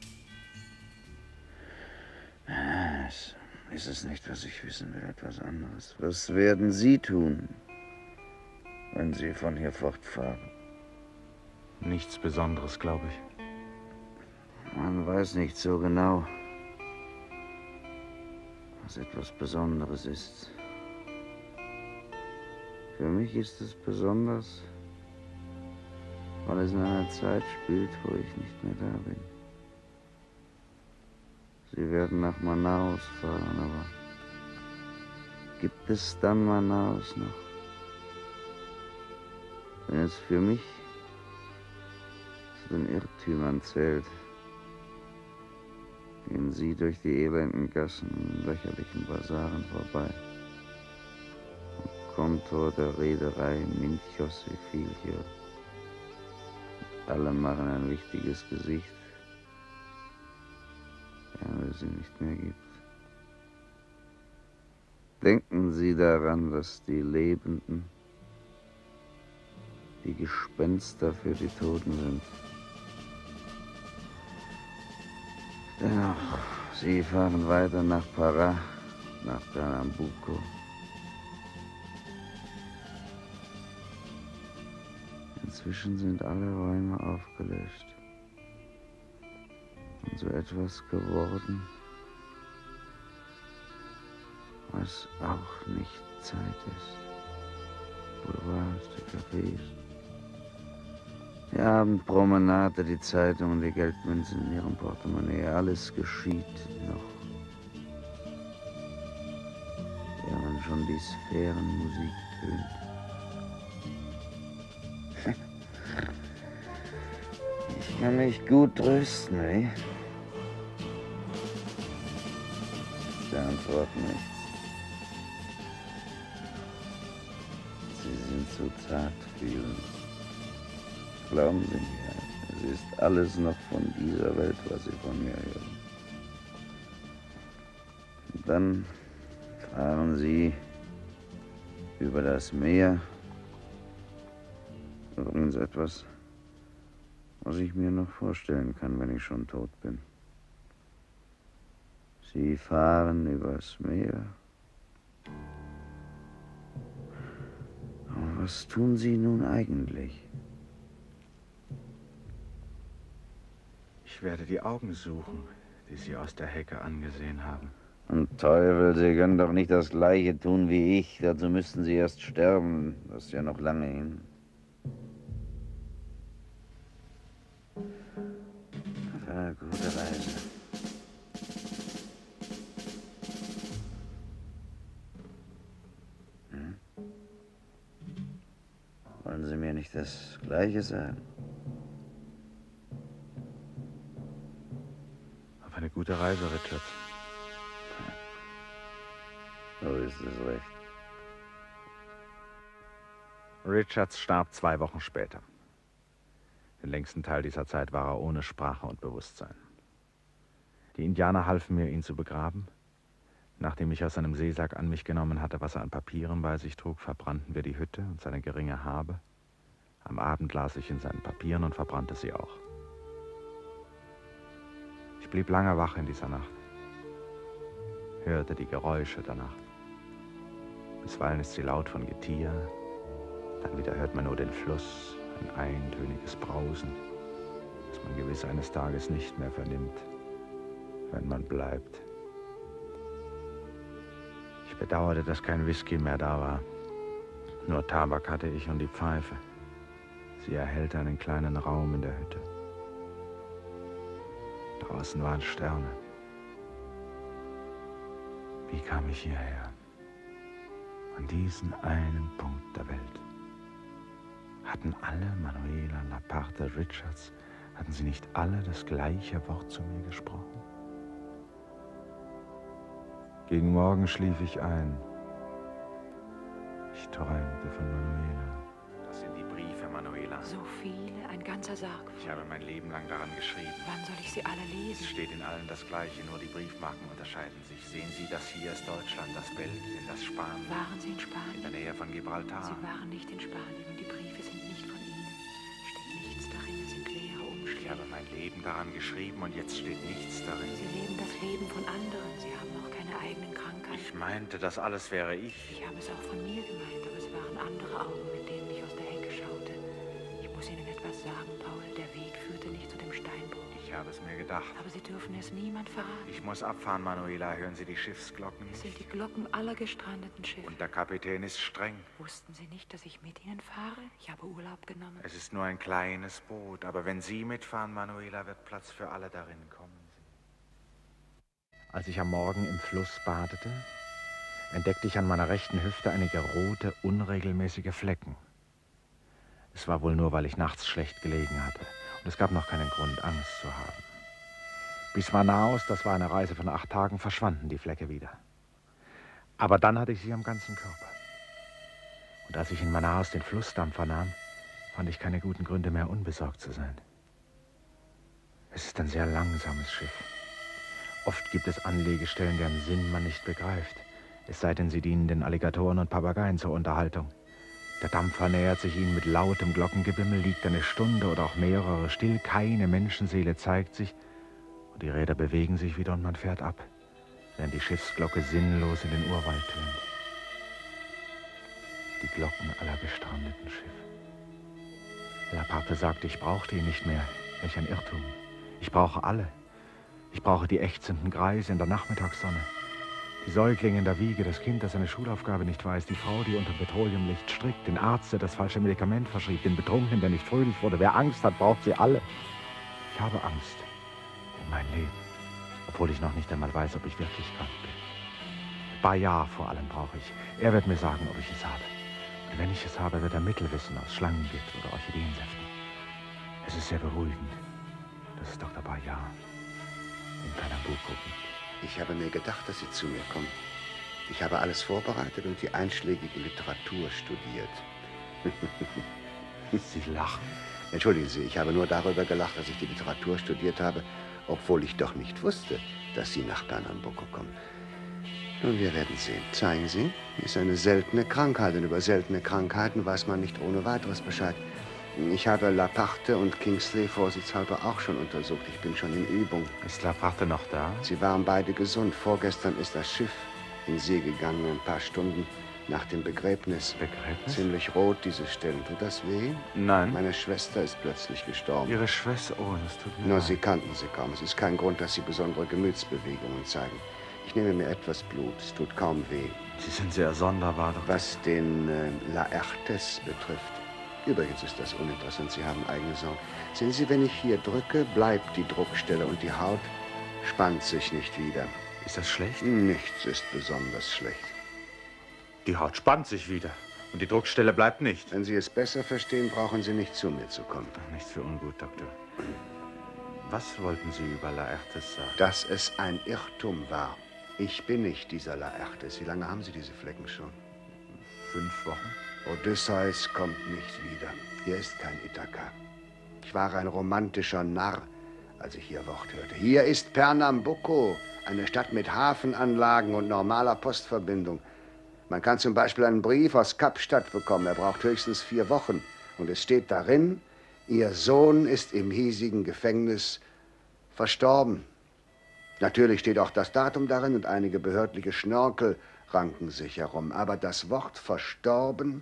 Ist es nicht, was ich wissen will, etwas anderes? Was werden Sie tun, wenn Sie von hier fortfahren? Nichts Besonderes, glaube ich. Man weiß nicht so genau, was etwas Besonderes ist. Für mich ist es besonders, weil es in einer Zeit spielt, wo ich nicht mehr da bin. Sie werden nach Manaus fahren, aber gibt es dann Manaus noch? Wenn es für mich zu den Irrtümern zählt, gehen Sie durch die elenden Gassen und lächerlichen Basaren vorbei. Am Kontor der Reederei Minchos Efilio. Alle machen ein wichtiges Gesicht, während es sie nicht mehr gibt. Denken Sie daran, dass die Lebenden die Gespenster für die Toten sind. Dennoch, Sie fahren weiter nach Pará, nach Pernambuco. Inzwischen sind alle Räume aufgelöscht und so etwas geworden, was auch nicht Zeit ist. Boulevards, die Cafés, die Abendpromenade, die Zeitung, die Geldmünzen in ihrem Portemonnaie, alles geschieht noch, während schon die Sphärenmusik tönt. Ich kann mich gut trösten, wie? Sie antworten nichts. Sie sind zu zartfühlend. Glauben Sie mir, es ist alles noch von dieser Welt, was Sie von mir hören. Und dann fahren Sie über das Meer. Übrigens etwas, was ich mir noch vorstellen kann, wenn ich schon tot bin. Sie fahren übers Meer. Aber was tun Sie nun eigentlich? Ich werde die Augen suchen, die Sie aus der Hecke angesehen haben. Und Teufel, Sie können doch nicht das Gleiche tun wie ich. Dazu müssten Sie erst sterben. Das ist ja noch lange hin. Gute Reise. Wollen Sie mir nicht das Gleiche sagen? Auf eine gute Reise, Richard. So ist es recht. Richards starb 2 Wochen später. Den längsten Teil dieser Zeit war er ohne Sprache und Bewusstsein. Die Indianer halfen mir, ihn zu begraben. Nachdem ich aus seinem Seesack an mich genommen hatte, was er an Papieren bei sich trug, verbrannten wir die Hütte und seine geringe Habe. Am Abend las ich in seinen Papieren und verbrannte sie auch. Ich blieb lange wach in dieser Nacht, hörte die Geräusche der Nacht. Bisweilen ist sie laut von Getier, dann wieder hört man nur den Fluss, ein eintöniges Brausen, das man gewiss eines Tages nicht mehr vernimmt, wenn man bleibt. Ich bedauerte, dass kein Whisky mehr da war. Nur Tabak hatte ich und die Pfeife. Sie erhellte einen kleinen Raum in der Hütte. Draußen waren Sterne. Wie kam ich hierher? An diesen einen Punkt der Welt. Hatten alle, Manuela, Laparte, Richards, hatten sie nicht alle das gleiche Wort zu mir gesprochen? Gegen Morgen schlief ich ein. Ich träumte von Manuela. Das sind die Briefe, Manuela. So viele, ein ganzer Sarg. Ich habe mein Leben lang daran geschrieben. Wann soll ich sie alle lesen? Es steht in allen das Gleiche, nur die Briefmarken unterscheiden sich. Sehen Sie, das hier ist Deutschland, das Belgien, das Spanien. Waren Sie in Spanien? In der Nähe von Gibraltar. Sie waren nicht in Spanien und die Briefe sind nicht von Ihnen. Steht nichts darin, es sind leere Umschläge. Ich habe mein Leben daran geschrieben und jetzt steht nichts darin. Sie leben das Leben von anderen. Sie haben auch keine eigenen Krankheiten. Ich meinte, das alles wäre ich. Ich habe es auch von mir gemeint, aber es waren andere Augen, mit denen ich aus der Hecke schaute. Ich muss Ihnen etwas sagen, Paul. Der Weg führte nicht zu dem Steinbruch. Ich habe es mir gedacht. Aber Sie dürfen es niemand verraten. Ich muss abfahren, Manuela. Hören Sie die Schiffsglocken? Es sind die Glocken aller gestrandeten Schiffe. Und der Kapitän ist streng. Wussten Sie nicht, dass ich mit Ihnen fahre? Ich habe Urlaub genommen. Es ist nur ein kleines Boot, aber wenn Sie mitfahren, Manuela, wird Platz für alle darin. Kommen Sie. Als ich am Morgen im Fluss badete, entdeckte ich an meiner rechten Hüfte einige rote, unregelmäßige Flecken. Es war wohl nur, weil ich nachts schlecht gelegen hatte. Und es gab noch keinen Grund, Angst zu haben. Bis Manaus, das war eine Reise von 8 Tagen, verschwanden die Flecke wieder. Aber dann hatte ich sie am ganzen Körper. Und als ich in Manaus den Flussdampf vernahm, fand ich keine guten Gründe mehr, unbesorgt zu sein. Es ist ein sehr langsames Schiff. Oft gibt es Anlegestellen, deren Sinn man nicht begreift. Es sei denn, sie dienen den Alligatoren und Papageien zur Unterhaltung. Der Dampfer nähert sich ihnen mit lautem Glockengebimmel, liegt eine Stunde oder auch mehrere still, keine Menschenseele zeigt sich und die Räder bewegen sich wieder und man fährt ab, während die Schiffsglocke sinnlos in den Urwald tönt. Die Glocken aller gestrandeten Schiffe. Laparte sagte, ich brauchte ihn nicht mehr. Welch ein Irrtum. Ich brauche alle. Ich brauche die ächzenden Greise in der Nachmittagssonne. Die Säuglinge in der Wiege, das Kind, das seine Schulaufgabe nicht weiß, die Frau, die unter Petroleumlicht strickt, den Arzt, der das falsche Medikament verschrieb, den Betrunkenen, der nicht fröhlich wurde. Wer Angst hat, braucht sie alle. Ich habe Angst um mein Leben, obwohl ich noch nicht einmal weiß, ob ich wirklich krank bin. Bayard vor allem brauche ich. Er wird mir sagen, ob ich es habe. Und wenn ich es habe, wird er Mittel wissen aus Schlangengift oder Orchideensäften. Es ist sehr beruhigend, dass es Dr. Bayard in Pernambuco gibt. Ich habe mir gedacht, dass Sie zu mir kommen. Ich habe alles vorbereitet und die einschlägige Literatur studiert. Sie lachen. Entschuldigen Sie, ich habe nur darüber gelacht, dass ich die Literatur studiert habe, obwohl ich doch nicht wusste, dass Sie nach Pernambuco kommen. Nun, wir werden sehen. Zeigen Sie, ist eine seltene Krankheit und über seltene Krankheiten weiß man nicht ohne weiteres Bescheid. Ich habe Laparte und Kingsley vorsichtshalber auch schon untersucht. Ich bin schon in Übung. Ist Laparte noch da? Sie waren beide gesund. Vorgestern ist das Schiff in See gegangen, ein paar Stunden nach dem Begräbnis. Begräbnis? Ziemlich rot, diese Stellen. Tut das weh? Nein. Meine Schwester ist plötzlich gestorben. Ihre Schwester? Oh, das tut mir Nur leid. Sie kannten sie kaum. Es ist kein Grund, dass Sie besondere Gemütsbewegungen zeigen. Ich nehme mir etwas Blut. Es tut kaum weh. Sie sind sehr sonderbar, Doktor. Was den Laertes betrifft. Übrigens ist das uninteressant. Sie haben eigene Sorgen. Sehen Sie, wenn ich hier drücke, bleibt die Druckstelle und die Haut spannt sich nicht wieder. Ist das schlecht? Nichts ist besonders schlecht. Die Haut spannt sich wieder und die Druckstelle bleibt nicht. Wenn Sie es besser verstehen, brauchen Sie nicht zu mir zu kommen. Nichts für ungut, Doktor. Was wollten Sie über Laertes sagen? Dass es ein Irrtum war. Ich bin nicht dieser Laertes. Wie lange haben Sie diese Flecken schon? 5 Wochen. Odysseus kommt nicht wieder. Hier ist kein Ithaka. Ich war ein romantischer Narr, als ich hier Wort hörte. Hier ist Pernambuco, eine Stadt mit Hafenanlagen und normaler Postverbindung. Man kann zum Beispiel einen Brief aus Kapstadt bekommen. Er braucht höchstens 4 Wochen. Und es steht darin, Ihr Sohn ist im hiesigen Gefängnis verstorben. Natürlich steht auch das Datum darin und einige behördliche Schnörkel ranken sich herum. Aber das Wort verstorben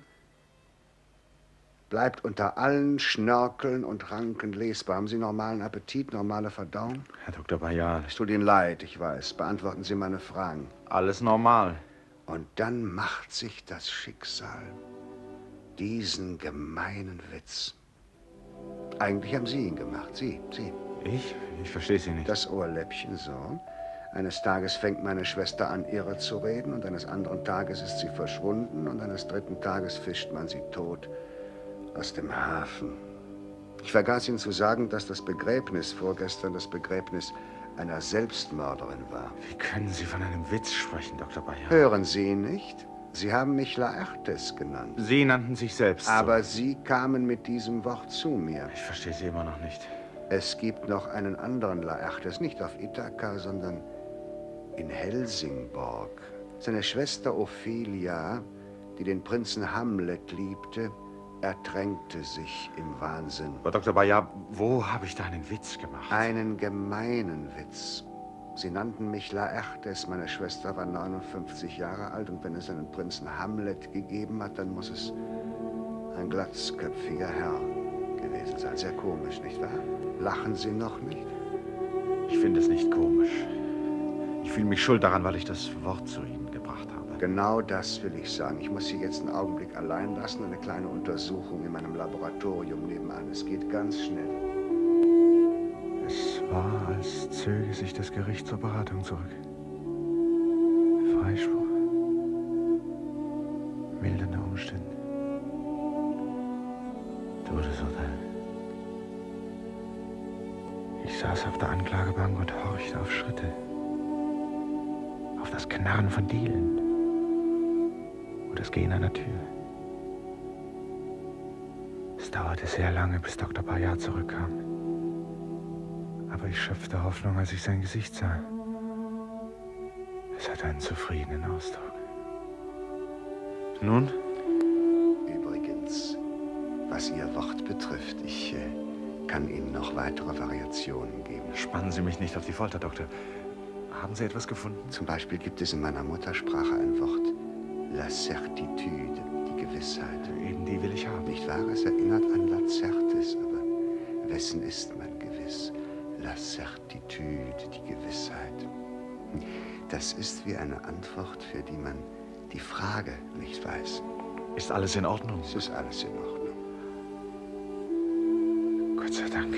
bleibt unter allen Schnörkeln und Ranken lesbar. Haben Sie normalen Appetit, normale Verdauung? Herr Dr. Bayard. Es tut Ihnen leid, ich weiß. Beantworten Sie meine Fragen. Alles normal. Und dann macht sich das Schicksal diesen gemeinen Witz. Eigentlich haben Sie ihn gemacht. Sie. Ich? Ich verstehe Sie nicht. Das Ohrläppchen, so. Eines Tages fängt meine Schwester an, irre zu reden, und eines anderen Tages ist sie verschwunden, und eines dritten Tages fischt man sie tot aus dem Hafen. Ich vergaß Ihnen zu sagen, dass das Begräbnis vorgestern das Begräbnis einer Selbstmörderin war. Wie können Sie von einem Witz sprechen, Dr. Bayard? Hören Sie ihn nicht? Sie haben mich Laertes genannt. Sie nannten sich selbst Aber so. Sie kamen mit diesem Wort zu mir. Ich verstehe Sie immer noch nicht. Es gibt noch einen anderen Laertes, nicht auf Ithaka, sondern in Helsingborg. Seine Schwester Ophelia, die den Prinzen Hamlet liebte, ertränkte sich im Wahnsinn. Aber Dr. Bayard, wo habe ich da einen Witz gemacht? Einen gemeinen Witz. Sie nannten mich Laertes, meine Schwester war 59 Jahre alt und wenn es einen Prinzen Hamlet gegeben hat, dann muss es ein glatzköpfiger Herr gewesen sein. Sehr komisch, nicht wahr? Lachen Sie noch nicht? Ich finde es nicht komisch. Ich fühle mich schuld daran, weil ich das Wort zu Ihnen gebracht habe. Genau das will ich sagen. Ich muss Sie jetzt einen Augenblick allein lassen. Eine kleine Untersuchung in meinem Laboratorium nebenan. Es geht ganz schnell. Es war, als zöge sich das Gericht zur Beratung zurück. Freispruch. Mildernde Umstände. Todesurteil. Ich saß auf der Anklagebank und horchte auf Schritte. Auf das Knarren von Dielen. Und das Gehen einer Tür. Es dauerte sehr lange, bis Dr. Bayard zurückkam. Aber ich schöpfte Hoffnung, als ich sein Gesicht sah. Es hatte einen zufriedenen Ausdruck. Nun? Übrigens, was Ihr Wort betrifft, ich kann Ihnen noch weitere Variationen geben. Spannen Sie mich nicht auf die Folter, Doktor. Haben Sie etwas gefunden? Zum Beispiel gibt es in meiner Muttersprache ein Wort, la certitude, die Gewissheit. Eben die will ich haben. Nicht wahr? Es erinnert an Lacertes, aber wessen ist man gewiss? La certitude, die Gewissheit. Das ist wie eine Antwort, für die man die Frage nicht weiß. Ist alles in Ordnung? Es ist alles in Ordnung. Gott sei Dank.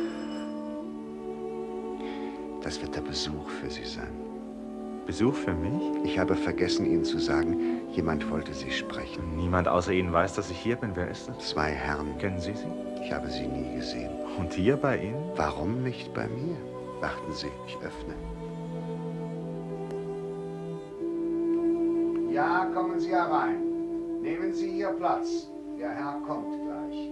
Das wird der Besuch für Sie sein. Besuch für mich? Ich habe vergessen, Ihnen zu sagen, jemand wollte Sie sprechen. Niemand außer Ihnen weiß, dass ich hier bin. Wer ist das? 2 Herren. Kennen Sie sie? Ich habe sie nie gesehen. Und hier bei Ihnen? Warum nicht bei mir? Warten Sie, ich öffne. Ja, kommen Sie herein. Nehmen Sie hier Platz. Der Herr kommt gleich.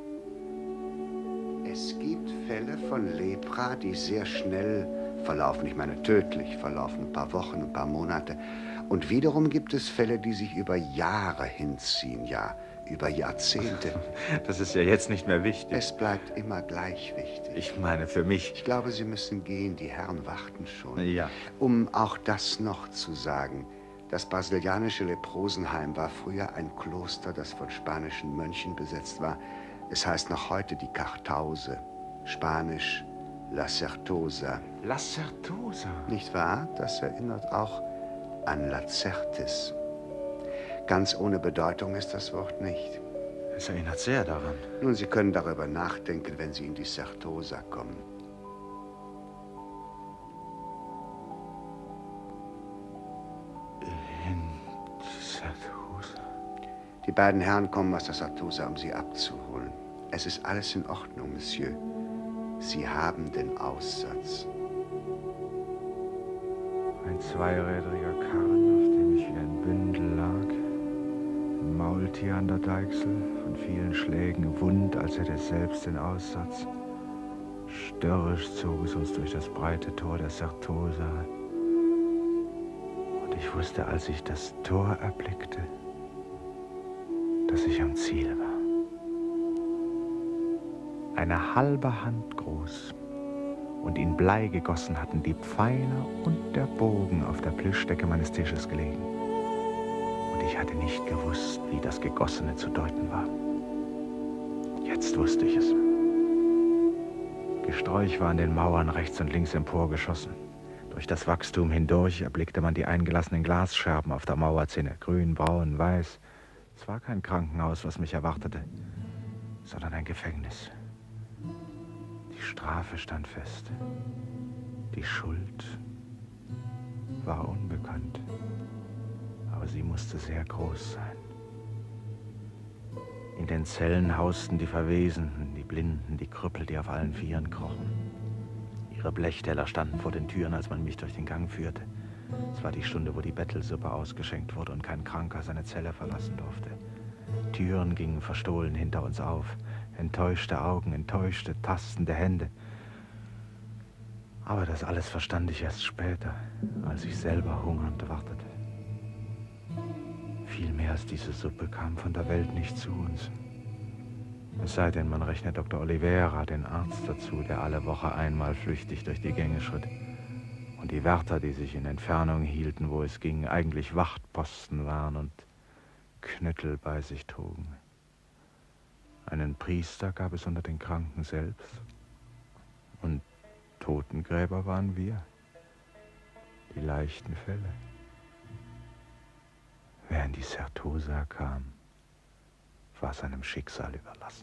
Es gibt Fälle von Lepra, die sehr schnell verlaufen. Ich meine, tödlich verlaufen. Ein paar Wochen, ein paar Monate. Und wiederum gibt es Fälle, die sich über Jahre hinziehen. Ja, über Jahrzehnte. Das ist ja jetzt nicht mehr wichtig. Es bleibt immer gleich wichtig. Ich meine, für mich. Ich glaube, Sie müssen gehen. Die Herren warten schon. Ja. Um auch das noch zu sagen. Das brasilianische Leprosenheim war früher ein Kloster, das von spanischen Mönchen besetzt war. Es heißt noch heute die Kartause. Spanisch La Certosa. La Certosa? Nicht wahr? Das erinnert auch an Lacertes. Ganz ohne Bedeutung ist das Wort nicht. Es erinnert sehr daran. Nun, Sie können darüber nachdenken, wenn Sie in die Certosa kommen. In die Certosa? Die beiden Herren kommen aus der Certosa, um Sie abzuholen. Es ist alles in Ordnung, Monsieur. Sie haben den Aussatz. Ein zweirädriger Karren, auf dem ich wie ein Bündel lag. Ein Maultier an der Deichsel, von vielen Schlägen wund, als hätte es selbst den Aussatz. Störrisch zog es uns durch das breite Tor der Certosa. Und ich wusste, als ich das Tor erblickte, dass ich am Ziel war. Eine halbe Hand groß und in Blei gegossen hatten die Pfeiler und der Bogen auf der Plüschdecke meines Tisches gelegen. Und ich hatte nicht gewusst, wie das Gegossene zu deuten war. Jetzt wusste ich es. Gesträuch war an den Mauern rechts und links emporgeschossen. Durch das Wachstum hindurch erblickte man die eingelassenen Glasscherben auf der Mauerzinne, grün, braun, weiß. Es war kein Krankenhaus, was mich erwartete, sondern ein Gefängnis. Die Strafe stand fest. Die Schuld war unbekannt, aber sie musste sehr groß sein. In den Zellen hausten die Verwesenden, die Blinden, die Krüppel, die auf allen Vieren krochen. Ihre Blechteller standen vor den Türen, als man mich durch den Gang führte. Es war die Stunde, wo die Bettelsuppe ausgeschenkt wurde und kein Kranker seine Zelle verlassen durfte. Türen gingen verstohlen hinter uns auf, enttäuschte Augen, enttäuschte, tastende Hände. Aber das alles verstand ich erst später, als ich selber hungernd wartete. Viel mehr als diese Suppe kam von der Welt nicht zu uns. Es sei denn, man rechnet Dr. Oliveira, den Arzt, dazu, der alle Woche einmal flüchtig durch die Gänge schritt. Und die Wärter, die sich in Entfernung hielten, wo es ging, eigentlich Wachtposten waren und Knüttel bei sich trugen. Einen Priester gab es unter den Kranken selbst. Und Totengräber waren wir. Die leichten Fälle. Wer in die Certosa kam, war seinem Schicksal überlassen.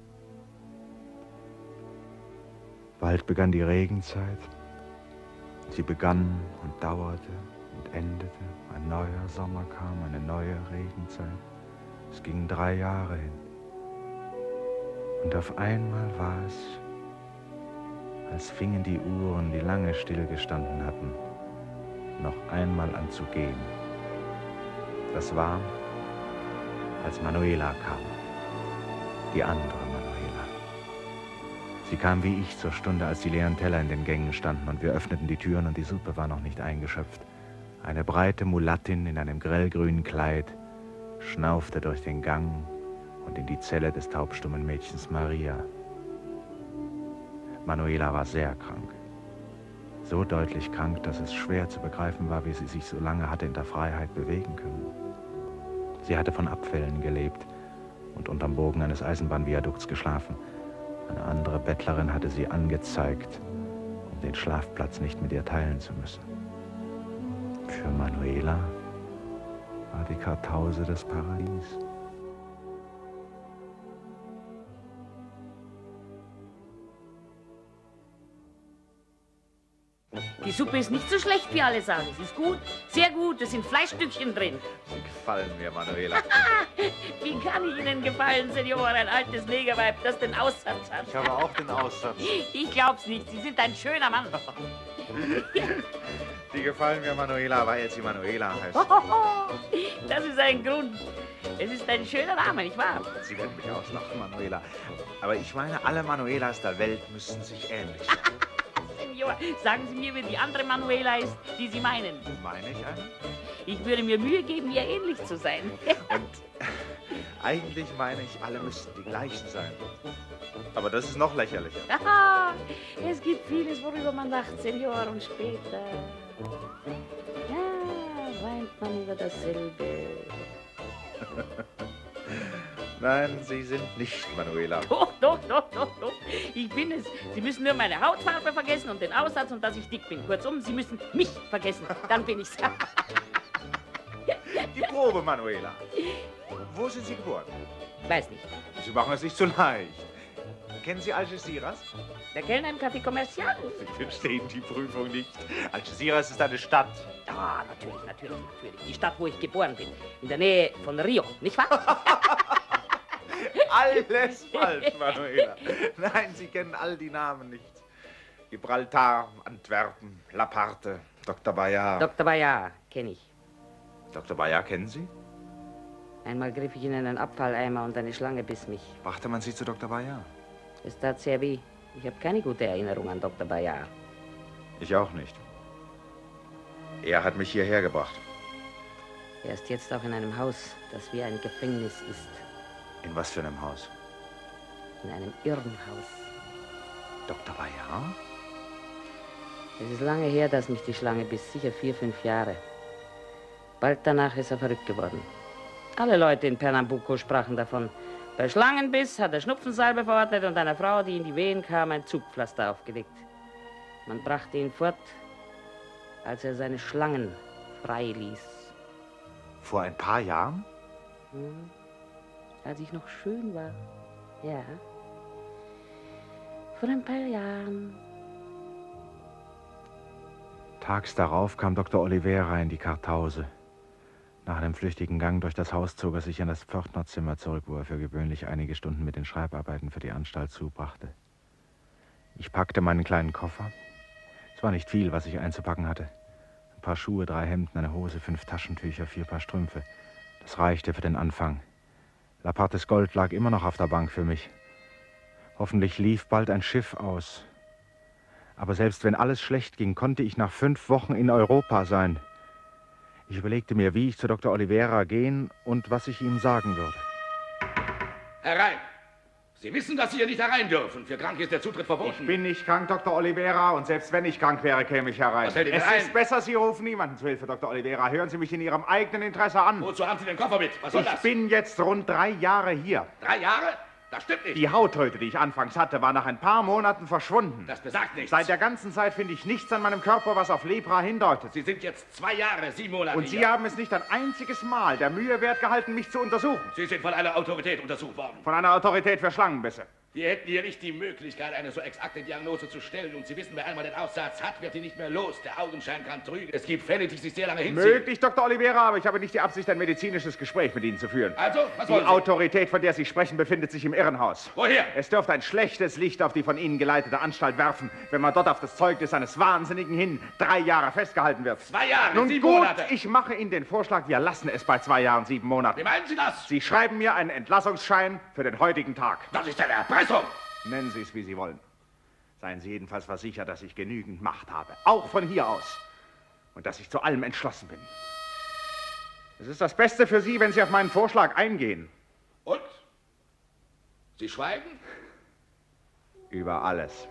Bald begann die Regenzeit. Sie begann und dauerte und endete. Ein neuer Sommer kam, eine neue Regenzeit. Es gingen 3 Jahre hin. Und auf einmal war es, als fingen die Uhren, die lange stillgestanden hatten, noch einmal an zu gehen. Das war, als Manuela kam, die andere Manuela. Sie kam wie ich zur Stunde, als die leeren Teller in den Gängen standen und wir öffneten die Türen und die Suppe war noch nicht eingeschöpft. Eine breite Mulattin in einem grellgrünen Kleid schnaufte durch den Gang und in die Zelle des taubstummen Mädchens Maria. Manuela war sehr krank. So deutlich krank, dass es schwer zu begreifen war, wie sie sich so lange hatte in der Freiheit bewegen können. Sie hatte von Abfällen gelebt und unterm Bogen eines Eisenbahnviadukts geschlafen. Eine andere Bettlerin hatte sie angezeigt, um den Schlafplatz nicht mit ihr teilen zu müssen. Für Manuela war die Kartause das Paradies. Die Suppe ist nicht so schlecht, wie alle sagen. Sie ist gut, sehr gut, es sind Fleischstückchen drin. Sie gefallen mir, Manuela. Wie kann ich Ihnen gefallen, Senor, ein altes Negerweib, das den Aussatz hat? Ich habe auch den Aussatz. Ich glaub's nicht, Sie sind ein schöner Mann. Sie gefallen mir, Manuela, weil sie Manuela heißt. Das ist ein Grund. Es ist ein schöner Name, nicht wahr? Sie werden mich auslachen, Manuela. Aber ich meine, alle Manuelas der Welt müssen sich ähnlich sein. Senor, sagen Sie mir, wie die andere Manuela ist, die Sie meinen. Meine ich eine? Ich würde mir Mühe geben, ihr ähnlich zu sein. Und eigentlich meine ich, alle müssten die gleichen sein. Aber das ist noch lächerlicher. Es gibt vieles, worüber man lacht, Senor, und später. Ja, weint man über dasselbe. Nein, Sie sind nicht Manuela. Doch. Ich bin es. Sie müssen nur meine Hautfarbe vergessen und den Aussatz und dass ich dick bin. Kurzum, Sie müssen mich vergessen. Dann bin ich's. Die Probe, Manuela. Wo sind Sie geboren? Weiß nicht. Sie machen es nicht so leicht. Kennen Sie Algeciras? Der Kellner im Café Commercial. Sie verstehen die Prüfung nicht. Algeciras ist eine Stadt. Ja, natürlich. Die Stadt, wo ich geboren bin. In der Nähe von Rio, nicht wahr? Alles falsch, Manuela. Nein, Sie kennen all die Namen nicht. Gibraltar, Antwerpen, La Parte, Dr. Bayard. Dr. Bayard kenne ich. Dr. Bayard kennen Sie? Einmal griff ich in einen Abfalleimer und eine Schlange biss mich. Brachte man Sie zu Dr. Bayard? Es tat sehr weh. Ich habe keine gute Erinnerung an Dr. Bayard. Ich auch nicht. Er hat mich hierher gebracht. Er ist jetzt auch in einem Haus, das wie ein Gefängnis ist. In was für einem Haus? In einem Irrenhaus. Dr. Bayard? Es ist lange her, dass mich die Schlange biss. Sicher 4, 5 Jahre. Bald danach ist er verrückt geworden. Alle Leute in Pernambuco sprachen davon. Bei Schlangenbiss hat er Schnupfensalbe verordnet und einer Frau, die in die Wehen kam, ein Zugpflaster aufgelegt. Man brachte ihn fort, als er seine Schlangen freiließ. Vor ein paar Jahren? Als ich noch schön war. Ja. Vor ein paar Jahren. Tags darauf kam Dr. Oliveira in die Kartause. Nach einem flüchtigen Gang durch das Haus zog er sich in das Pförtnerzimmer zurück, wo er für gewöhnlich einige Stunden mit den Schreibarbeiten für die Anstalt zubrachte. Ich packte meinen kleinen Koffer. Es war nicht viel, was ich einzupacken hatte. Ein Paar Schuhe, 3 Hemden, eine Hose, 5 Taschentücher, 4 Paar Strümpfe. Das reichte für den Anfang. Lapartes Gold lag immer noch auf der Bank für mich. Hoffentlich lief bald ein Schiff aus. Aber selbst wenn alles schlecht ging, konnte ich nach 5 Wochen in Europa sein. Ich überlegte mir, wie ich zu Dr. Oliveira gehen und was ich ihm sagen würde. Herein! Sie wissen, dass Sie hier nicht herein dürfen. Für Kranke ist der Zutritt verboten. Ich bin nicht krank, Dr. Oliveira, und selbst wenn ich krank wäre, käme ich herein. Was hält Ihnen Es ein? ist besser, Sie rufen niemanden zu Hilfe, Dr. Oliveira. Hören Sie mich in Ihrem eigenen Interesse an. Wozu haben Sie den Koffer mit? Was soll das? Ich bin jetzt rund 3 Jahre hier. 3 Jahre? Das stimmt nicht. Die Hautröte, die ich anfangs hatte, war nach ein paar Monaten verschwunden. Das besagt nichts. Seit der ganzen Zeit finde ich nichts an meinem Körper, was auf Lepra hindeutet. Sie sind jetzt 2 Jahre, 7 Monate Und Sie hier. haben es nicht ein einziges Mal der Mühe wert gehalten, mich zu untersuchen. Sie sind von einer Autorität untersucht worden. Von einer Autorität für Schlangenbisse. Wir hätten hier nicht die Möglichkeit, eine so exakte Diagnose zu stellen. Und Sie wissen, wer einmal den Aussatz hat, wird ihn nicht mehr los. Der Augenschein kann trügen. Es gibt Fälle, die sich sehr lange hinziehen. Möglich, Dr. Oliveira, aber ich habe nicht die Absicht, ein medizinisches Gespräch mit Ihnen zu führen. Also, was Die wollen Sie? Autorität, von der Sie sprechen, befindet sich im Irrenhaus. Woher? Es dürfte ein schlechtes Licht auf die von Ihnen geleitete Anstalt werfen, wenn man dort auf das Zeugnis eines Wahnsinnigen hin 3 Jahre festgehalten wird. 2 Jahre, Nun 7 gut, Monate. ich mache Ihnen den Vorschlag, wir lassen es bei 2 Jahren, 7 Monaten. Wie meinen Sie das? Sie schreiben mir einen Entlassungsschein für den heutigen Tag. Das ist eine Erpressung. Nennen Sie es, wie Sie wollen. Seien Sie jedenfalls versichert, dass ich genügend Macht habe, auch von hier aus. Und dass ich zu allem entschlossen bin. Es ist das Beste für Sie, wenn Sie auf meinen Vorschlag eingehen. Und? Sie schweigen? Über alles.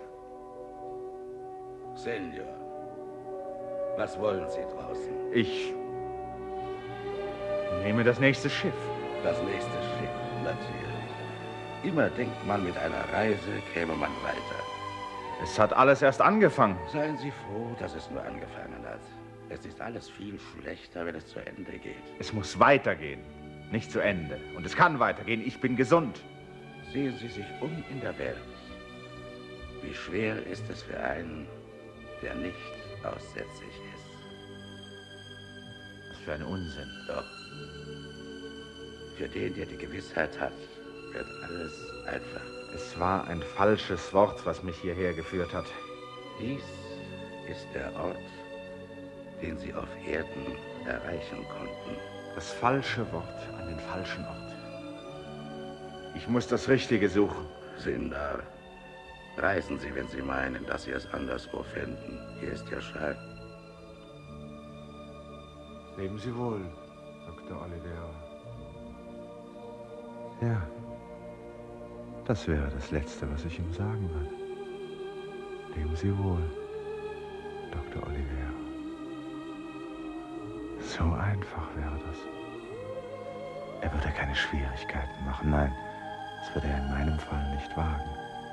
Senior, was wollen Sie draußen? Ich nehme das nächste Schiff. Das nächste Schiff, natürlich. Immer denkt man, mit einer Reise käme man weiter. Es hat alles erst angefangen. Seien Sie froh, dass es nur angefangen hat. Es ist alles viel schlechter, wenn es zu Ende geht. Es muss weitergehen, nicht zu Ende. Und es kann weitergehen. Ich bin gesund. Sehen Sie sich um in der Welt. Wie schwer ist es für einen, der nicht aussätzlich ist. Was für ein Unsinn. Doch. Für den, der die Gewissheit hat, wird alles einfach. Es war ein falsches Wort, was mich hierher geführt hat. Dies ist der Ort, den Sie auf Erden erreichen konnten. Das falsche Wort an den falschen Ort. Ich muss das Richtige suchen. Sindar, reisen Sie, wenn Sie meinen, dass Sie es anderswo finden. Hier ist Ihr Schein. Leben Sie wohl, Dr. Oliveira. Ja, das wäre das Letzte, was ich ihm sagen würde. Leben Sie wohl, Dr. Oliveira. So einfach wäre das. Er würde keine Schwierigkeiten machen, nein, das würde er in meinem Fall nicht wagen.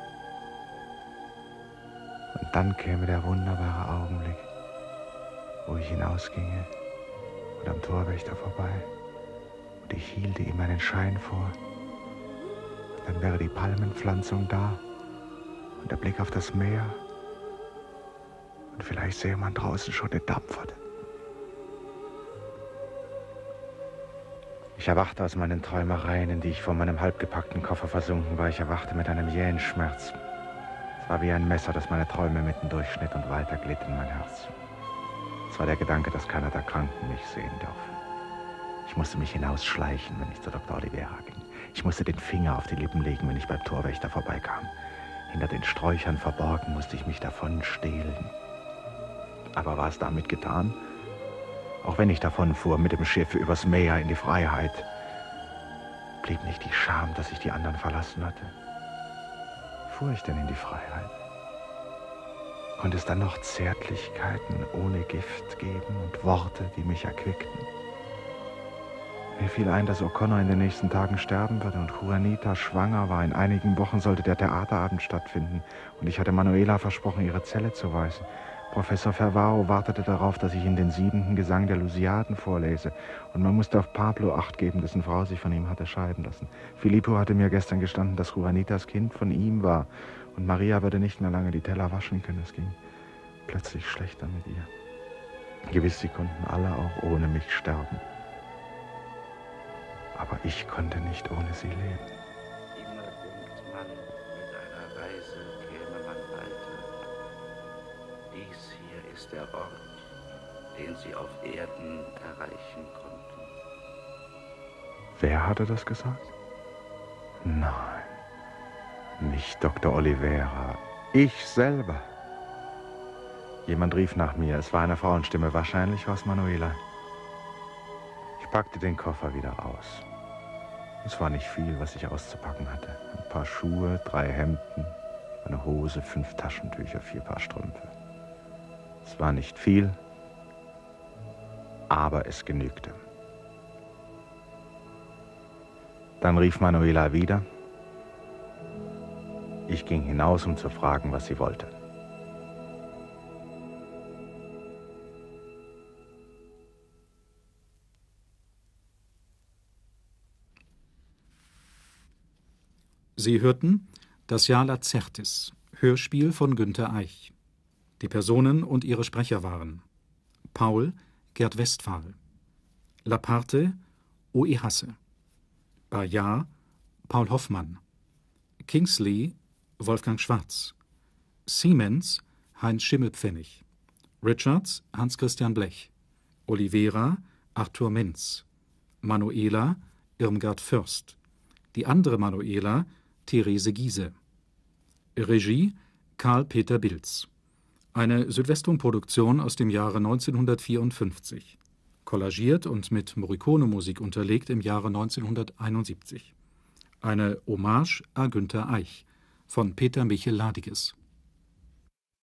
Und dann käme der wunderbare Augenblick, wo ich hinausginge und am Torwächter vorbei und ich hielte ihm einen Schein vor. Und dann wäre die Palmenpflanzung da und der Blick auf das Meer und vielleicht sähe man draußen schon den Dampfer. Ich erwachte aus meinen Träumereien, in die ich vor meinem halbgepackten Koffer versunken war. Ich erwachte mit einem jähen Schmerz. Es war wie ein Messer, das meine Träume mitten durchschnitt und weiterglitt in mein Herz. Es war der Gedanke, dass keiner der Kranken mich sehen dürfe. Ich musste mich hinausschleichen, wenn ich zu Dr. Oliveira ging. Ich musste den Finger auf die Lippen legen, wenn ich beim Torwächter vorbeikam. Hinter den Sträuchern verborgen musste ich mich davon stehlen. Aber war es damit getan? Auch wenn ich davonfuhr mit dem Schiff übers Meer in die Freiheit, blieb nicht die Scham, dass ich die anderen verlassen hatte. Fuhr ich denn in die Freiheit? Konnte es dann noch Zärtlichkeiten ohne Gift geben und Worte, die mich erquickten? Mir fiel ein, dass O'Connor in den nächsten Tagen sterben würde und Juanita schwanger war. In einigen Wochen sollte der Theaterabend stattfinden und ich hatte Manuela versprochen, ihre Zelle zu weisen. Professor Fervao wartete darauf, dass ich ihm den 7. Gesang der Lusiaden vorlese. Und man musste auf Pablo Acht geben, dessen Frau sich von ihm hatte scheiden lassen. Filippo hatte mir gestern gestanden, dass Juanitas Kind von ihm war. Und Maria würde nicht mehr lange die Teller waschen können. Es ging plötzlich schlechter mit ihr. Gewiss, sie konnten alle auch ohne mich sterben. Aber ich konnte nicht ohne sie leben. Immer denkt man, mit einer Reise käme man weiter. Dies hier ist der Ort, den Sie auf Erden erreichen konnten. Wer hatte das gesagt? Nein, nicht Dr. Oliveira. Ich selber. Jemand rief nach mir. Es war eine Frauenstimme. Wahrscheinlich war es Manuela. Ich packte den Koffer wieder aus. Es war nicht viel, was ich auszupacken hatte. Ein paar Schuhe, 3 Hemden, eine Hose, 5 Taschentücher, 4 Paar Strümpfe. Es war nicht viel, aber es genügte. Dann rief Manuela wieder. Ich ging hinaus, um zu fragen, was sie wollte. Sie hörten Das Jahr Lacertis, Hörspiel von Günter Eich. Die Personen und ihre Sprecher waren Paul, Gerd Westphal, Laparte, O.E. Hasse, Bayard, Paul Hoffmann, Kingsley, Wolfgang Schwarz, Siemens, Heinz Schimmelpfennig, Richards, Hans-Christian Blech, Oliveira, Arthur Menz, Manuela, Irmgard Fürst, die andere Manuela, Therese Giese. Regie Karl-Peter Bilz. Eine Südwestfunk-Produktion aus dem Jahre 1954. Kollagiert und mit Morricone-Musik unterlegt im Jahre 1971. Eine Hommage à Günter Eich von Peter Michel Ladiges.